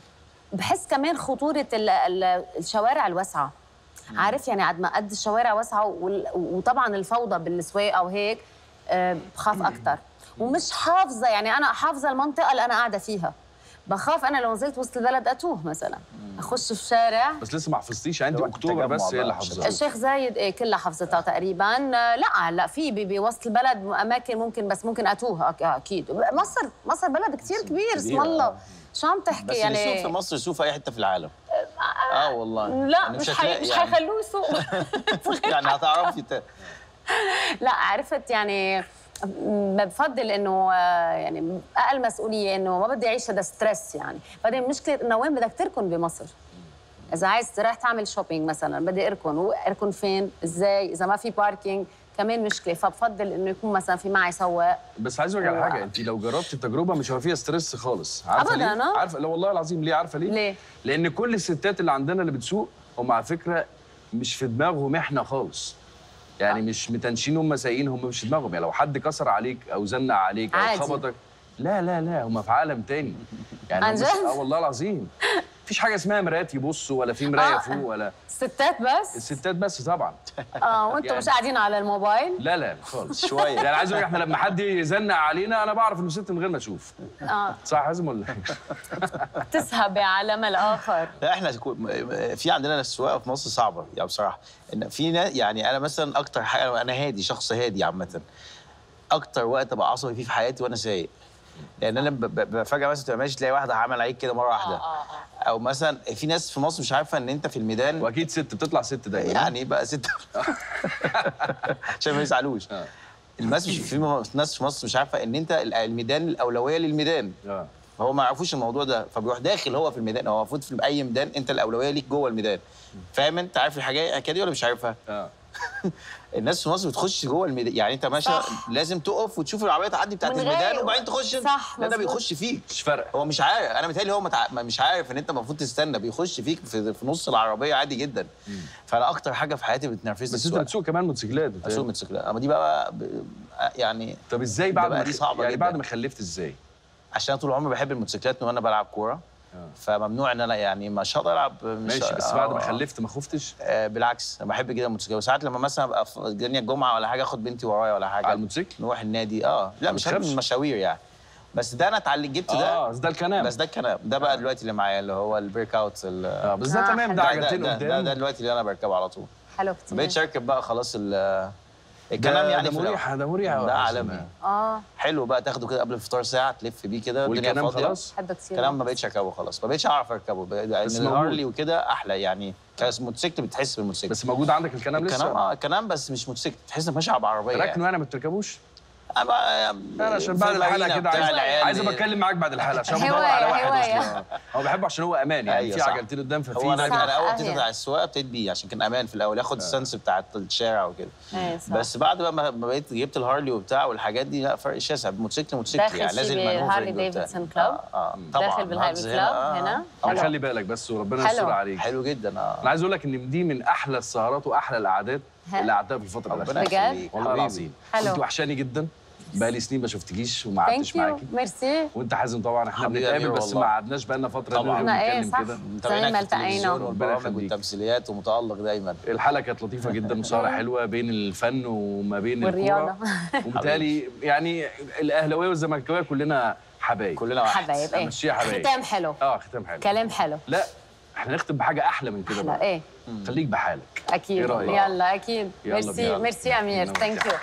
Speaker 2: بحس كمان خطورة ال- ال- الشوارع الواسعة. عارف يعني قد ما قد الشوارع واسعة وال- وطبعا الفوضى بالسواقة وهيك آه، بخاف أكتر. ومش حافظة يعني، أنا حافظة المنطقة اللي أنا قاعدة فيها. بخاف أنا لو نزلت وسط البلد أتوه مثلا، أخش في شارع.
Speaker 1: بس لسه ما حفظتيش، عندي
Speaker 3: وقت
Speaker 1: اكتوبر
Speaker 3: التجمع
Speaker 1: بس هي اللي
Speaker 3: بقى.
Speaker 1: حافظاها.
Speaker 2: الشيخ زايد إيه كلها حفظتها تقريبا. آه، لا هلا في ب- بوسط البلد اماكن ممكن، بس ممكن اتوه أك- اكيد. مصر مصر بلد كثير كبير اسم
Speaker 3: كبيرة،
Speaker 2: الله.
Speaker 3: آه.
Speaker 2: شو عم تحكي
Speaker 3: بس
Speaker 2: يعني؟
Speaker 3: اللي يسوق في مصر يسوق في اي حته في العالم. اه والله.
Speaker 2: لا
Speaker 3: يعني
Speaker 2: مش حي...
Speaker 3: هتلاقي
Speaker 2: مش
Speaker 3: يعني-
Speaker 2: حيخلوه يسوق.
Speaker 3: يعني هتعرفي ت-
Speaker 2: لا عرفت يعني بفضل انه آه، يعني اقل مسؤوليه، انه ما بدي اعيش هذا ستريس يعني. بعدين مشكله انه وين بدك تركن بمصر؟ اذا عايز رايح تعمل شوبينج مثلا بدي اركن، واركن فين؟ ازاي؟ اذا ما في باركينج كمان مشكله. فبفضل انه يكون مثلا في معي سواق.
Speaker 1: بس عايز اقول لك على
Speaker 2: هو-
Speaker 1: حاجه، انت لو جربتي التجربه مش هيبقى فيها ستريس خالص. عارفه
Speaker 2: أبداً،
Speaker 1: ليه؟
Speaker 2: آه.
Speaker 1: عارفه، لا والله العظيم ليه؟ عارفه ليه؟
Speaker 2: ليه؟
Speaker 1: لان كل الستات اللي عندنا اللي بتسوق هم على فكره مش في دماغهم احنا خالص. يعني مش متنشين هم سايقين، هم مش في دماغهم. يعني لو حد كسر عليك او زنق عليك او
Speaker 2: عادي.
Speaker 1: خبطك، لا لا لا هم في عالم تاني. يعني
Speaker 2: عن
Speaker 1: هم مش-
Speaker 2: جد؟
Speaker 1: اه والله العظيم. مفيش حاجه اسمها مرايات يبصوا، ولا في مرايه
Speaker 2: آه.
Speaker 1: فوق، ولا
Speaker 2: ستات بس؟
Speaker 1: الستات بس طبعا.
Speaker 2: اه وانتم
Speaker 1: يعني-
Speaker 2: مش قاعدين على الموبايل؟
Speaker 1: لا لا خالص.
Speaker 3: شوية.
Speaker 1: يعني عايز اقول لك احنا لما حد يزنق علينا انا بعرف انه ست من غير ما اشوف.
Speaker 2: اه
Speaker 1: صح حازم ولا؟
Speaker 2: تسهب بعالم الاخر.
Speaker 3: لا احنا كو- في عندنا السواقه في مصر صعبه يعني بصراحه. ان في ناس يعني انا مثلا اكتر حاجه، انا هادي، شخص هادي عامه. اكتر وقت ابقى عصبي فيه في حياتي وانا سايق. لان انا ب- ب- فجاه مثلا تبقى ماشي تلاقي واحده عمل عليك كده مره واحده.
Speaker 2: اه اه
Speaker 3: او مثلا في ناس في مصر مش عارفه ان انت في الميدان
Speaker 1: واكيد ست بتطلع ست دايما.
Speaker 3: يعني بقى ست عشان ما يزعلوش.
Speaker 1: آه.
Speaker 3: الناس مش في م- ناس في مصر مش عارفه ان انت ال- الميدان الاولويه للميدان.
Speaker 1: اه
Speaker 3: فهو ما يعرفوش الموضوع ده، فبيروح داخل هو في الميدان. هو المفروض في اي ميدان انت الاولويه ليك جوه الميدان. فاهم؟ انت عارف الحاجه الحكايه دي ولا مش عارفها؟
Speaker 1: اه
Speaker 3: الناس في مصر بتخش جوه الميدان. يعني انت ماشي
Speaker 2: صح.
Speaker 3: لازم تقف وتشوف العربيه تعدي بتاعت
Speaker 2: من
Speaker 3: الميدان
Speaker 2: غير-
Speaker 3: وبعدين تخش انت.
Speaker 2: صح،
Speaker 3: لا ده
Speaker 2: مظبوط.
Speaker 3: بيخش فيك.
Speaker 1: مش فارقه.
Speaker 3: هو مش عارف، انا متهيألي هو متع... مش عارف ان انت المفروض تستنى، بيخش فيك في, في نص العربيه عادي جدا. فانا اكتر حاجه في حياتي بتنرفزني
Speaker 1: بس انت
Speaker 3: السواقه.
Speaker 1: بتسوق كمان موتوسيكلات.
Speaker 3: اسوق موتوسيكلات. اما دي بقى ب... يعني
Speaker 1: طب ازاي
Speaker 3: ده
Speaker 1: بعد
Speaker 3: بقى
Speaker 1: ما
Speaker 3: دي صعبة
Speaker 1: يعني
Speaker 3: جداً.
Speaker 1: بعد ما خلفت ازاي؟
Speaker 3: عشان أنا طول عمري بحب الموتوسيكلات من وانا بلعب كوره. فممنوع ان انا يعني مش هقدر العب. مش
Speaker 1: ماشي، بس
Speaker 3: آه،
Speaker 1: بعد ما
Speaker 3: آه.
Speaker 1: خلفت ما خفتش
Speaker 3: آه بالعكس انا بحب جدا الموتوسيكلات. وساعات لما مثلا ابقى في الدنيا الجمعه ولا حاجه اخد بنتي ورايا ولا حاجه
Speaker 1: على الموتوسيكل؟
Speaker 3: نروح النادي. اه لا
Speaker 1: ما
Speaker 3: مش حابب
Speaker 1: بتخافش؟
Speaker 3: المشاوير يعني. بس ده انا اتعلمت جبت ده.
Speaker 1: اه بس ده الكلام.
Speaker 3: بس ده الكلام ده بقى دلوقتي اللي معايا اللي هو البريك اوت.
Speaker 1: اه بس ده
Speaker 2: آه،
Speaker 1: تمام، ده
Speaker 2: حلو.
Speaker 1: عجلتين
Speaker 3: ده, ده, ده,
Speaker 1: قدام.
Speaker 3: ده دلوقتي اللي انا بركبه على طول.
Speaker 2: حلو
Speaker 3: ما
Speaker 2: كتير.
Speaker 3: بقتش اركب بقى خلاص ال- الكلام
Speaker 1: ده
Speaker 3: يعني
Speaker 1: ده
Speaker 3: في الأول.
Speaker 1: مريح، ده مريح أوي
Speaker 3: ده
Speaker 1: يا
Speaker 3: عالمي.
Speaker 1: حسام.
Speaker 2: اه
Speaker 3: حلو بقى تاخده كده قبل الفطار ساعه تلف بيه كده الدنيا
Speaker 1: والكلام
Speaker 3: فاضيه.
Speaker 1: خلاص.
Speaker 2: بحبه كتير.
Speaker 3: الكلام ما بقتش اركبه خلاص، ما بقتش اعرف اركبه بقى- لان
Speaker 1: بس موجود.
Speaker 3: الهارلي وكده احلى يعني. كموتوسيكل بتحس بالموتوسيكل.
Speaker 1: بس موجود عندك الكلام لسه؟
Speaker 3: الكلام اه الكلام بس مش موتوسيكل، تحس انك ماشي على عربيه
Speaker 1: ركنوا
Speaker 3: يعني.
Speaker 1: يعني ما بتركبوش؟
Speaker 3: انا
Speaker 1: انا عشان بعد الحلقه كده عايز عايز ابقى اتكلم معاك بعد الحلقه عشان بدور على
Speaker 2: هواية-
Speaker 1: واحد
Speaker 2: هواية.
Speaker 1: اصلا. هو بحبه عشان هو امان يعني.
Speaker 3: أيوة
Speaker 1: في
Speaker 3: صح.
Speaker 1: عجلتين قدام ففي
Speaker 3: هو انا
Speaker 1: نجمة.
Speaker 3: انا اول
Speaker 2: صح،
Speaker 3: ابتديت
Speaker 2: أهي.
Speaker 3: على السواقه ابتديت بيه عشان كان امان في الاول، ياخد السنس بتاع الشارع وكده.
Speaker 2: ايه صح.
Speaker 3: بس بعد بقى ما ما بقيت جبت الهارلي وبتاع والحاجات دي لا فرق شاسع. موتوسيكل موتوسيكل
Speaker 2: داخل
Speaker 3: يعني
Speaker 2: شي
Speaker 3: لازم
Speaker 2: بالهارلي
Speaker 3: مانوفرنج وبتاع.
Speaker 2: ديفيدسون كلوب؟
Speaker 3: اه, آه طبعا
Speaker 2: داخل بالهارلي
Speaker 3: هارلز
Speaker 2: كلوب
Speaker 3: آه.
Speaker 2: هنا؟
Speaker 1: اه
Speaker 2: حلو.
Speaker 1: خلي بالك بس وربنا
Speaker 2: حلو.
Speaker 1: يستر عليك.
Speaker 3: حلو جدا اه.
Speaker 1: انا عايز اقول لك ان دي من احلى السهرات واحلى القعدات
Speaker 2: ها؟
Speaker 1: اللي قعدتها في الفتره
Speaker 3: ربنا
Speaker 1: الاخيره.
Speaker 2: بجد؟
Speaker 3: يخليك
Speaker 1: والله
Speaker 3: حبيبي.
Speaker 1: العظيم.
Speaker 2: حلو.
Speaker 1: انت وحشاني جدا، بقالي سنين ما شفتكيش وما قعدتش
Speaker 2: ثانك يو
Speaker 1: معاكي.
Speaker 2: ميرسي.
Speaker 1: وانت حازم طبعا احنا
Speaker 3: حبيبي
Speaker 1: بنتقابل
Speaker 3: أمير
Speaker 1: بس
Speaker 3: والله.
Speaker 1: ما قعدناش بقالنا فتره
Speaker 3: طبعاً.
Speaker 1: نقدر
Speaker 2: احنا ايه
Speaker 1: نتكلم
Speaker 2: صح
Speaker 1: كده.
Speaker 2: زي
Speaker 3: متابعينك
Speaker 2: ما
Speaker 3: في التلفزيون
Speaker 2: التقينا.
Speaker 3: والبرامج
Speaker 1: يخليك.
Speaker 3: والتمثيليات ومتالق دايما.
Speaker 1: الحلقه كانت لطيفه جدا وسهره حلوه بين الفن وما بين
Speaker 2: والرياضة.
Speaker 1: الكوره. وبالتالي يعني الاهلاويه والزملكاويه كلنا حبايب.
Speaker 3: كلنا واحد.
Speaker 2: حبايب ايه
Speaker 1: مشيها حبايب.
Speaker 2: ختام حلو.
Speaker 1: اه ختام حلو.
Speaker 2: كلام حلو.
Speaker 1: لا احنا نختم بحاجه احلى من كده
Speaker 2: احلى
Speaker 1: بقى.
Speaker 2: ايه
Speaker 1: خليك بحالك.
Speaker 2: اكيد.
Speaker 1: إيه رأيك؟
Speaker 2: يلا اكيد.
Speaker 1: يلا
Speaker 2: ميرسي
Speaker 1: بينا.
Speaker 2: ميرسي امير.
Speaker 1: يلا
Speaker 2: ثانك يو.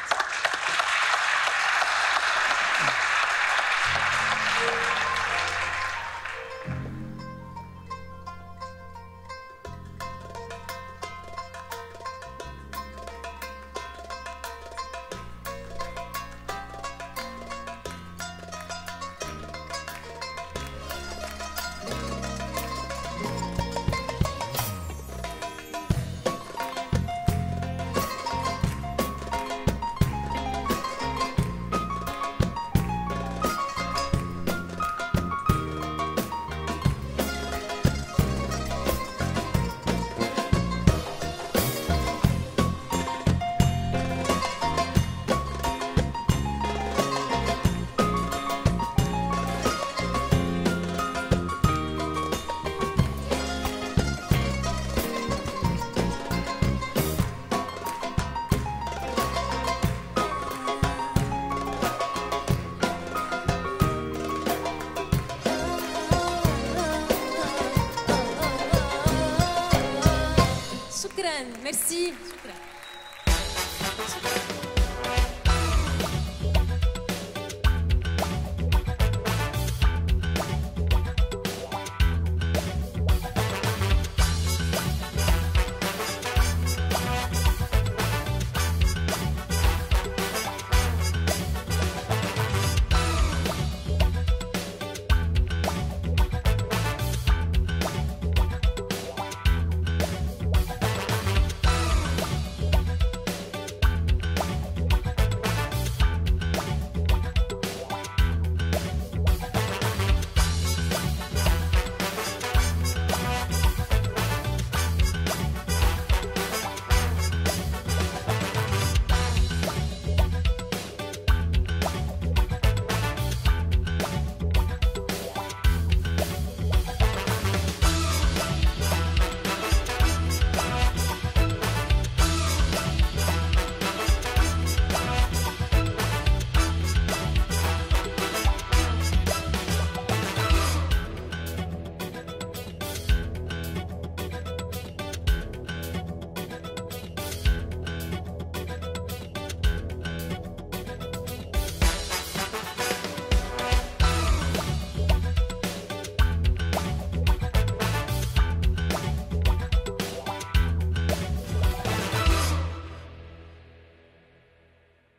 Speaker 4: شكرا ميرسي شكرا.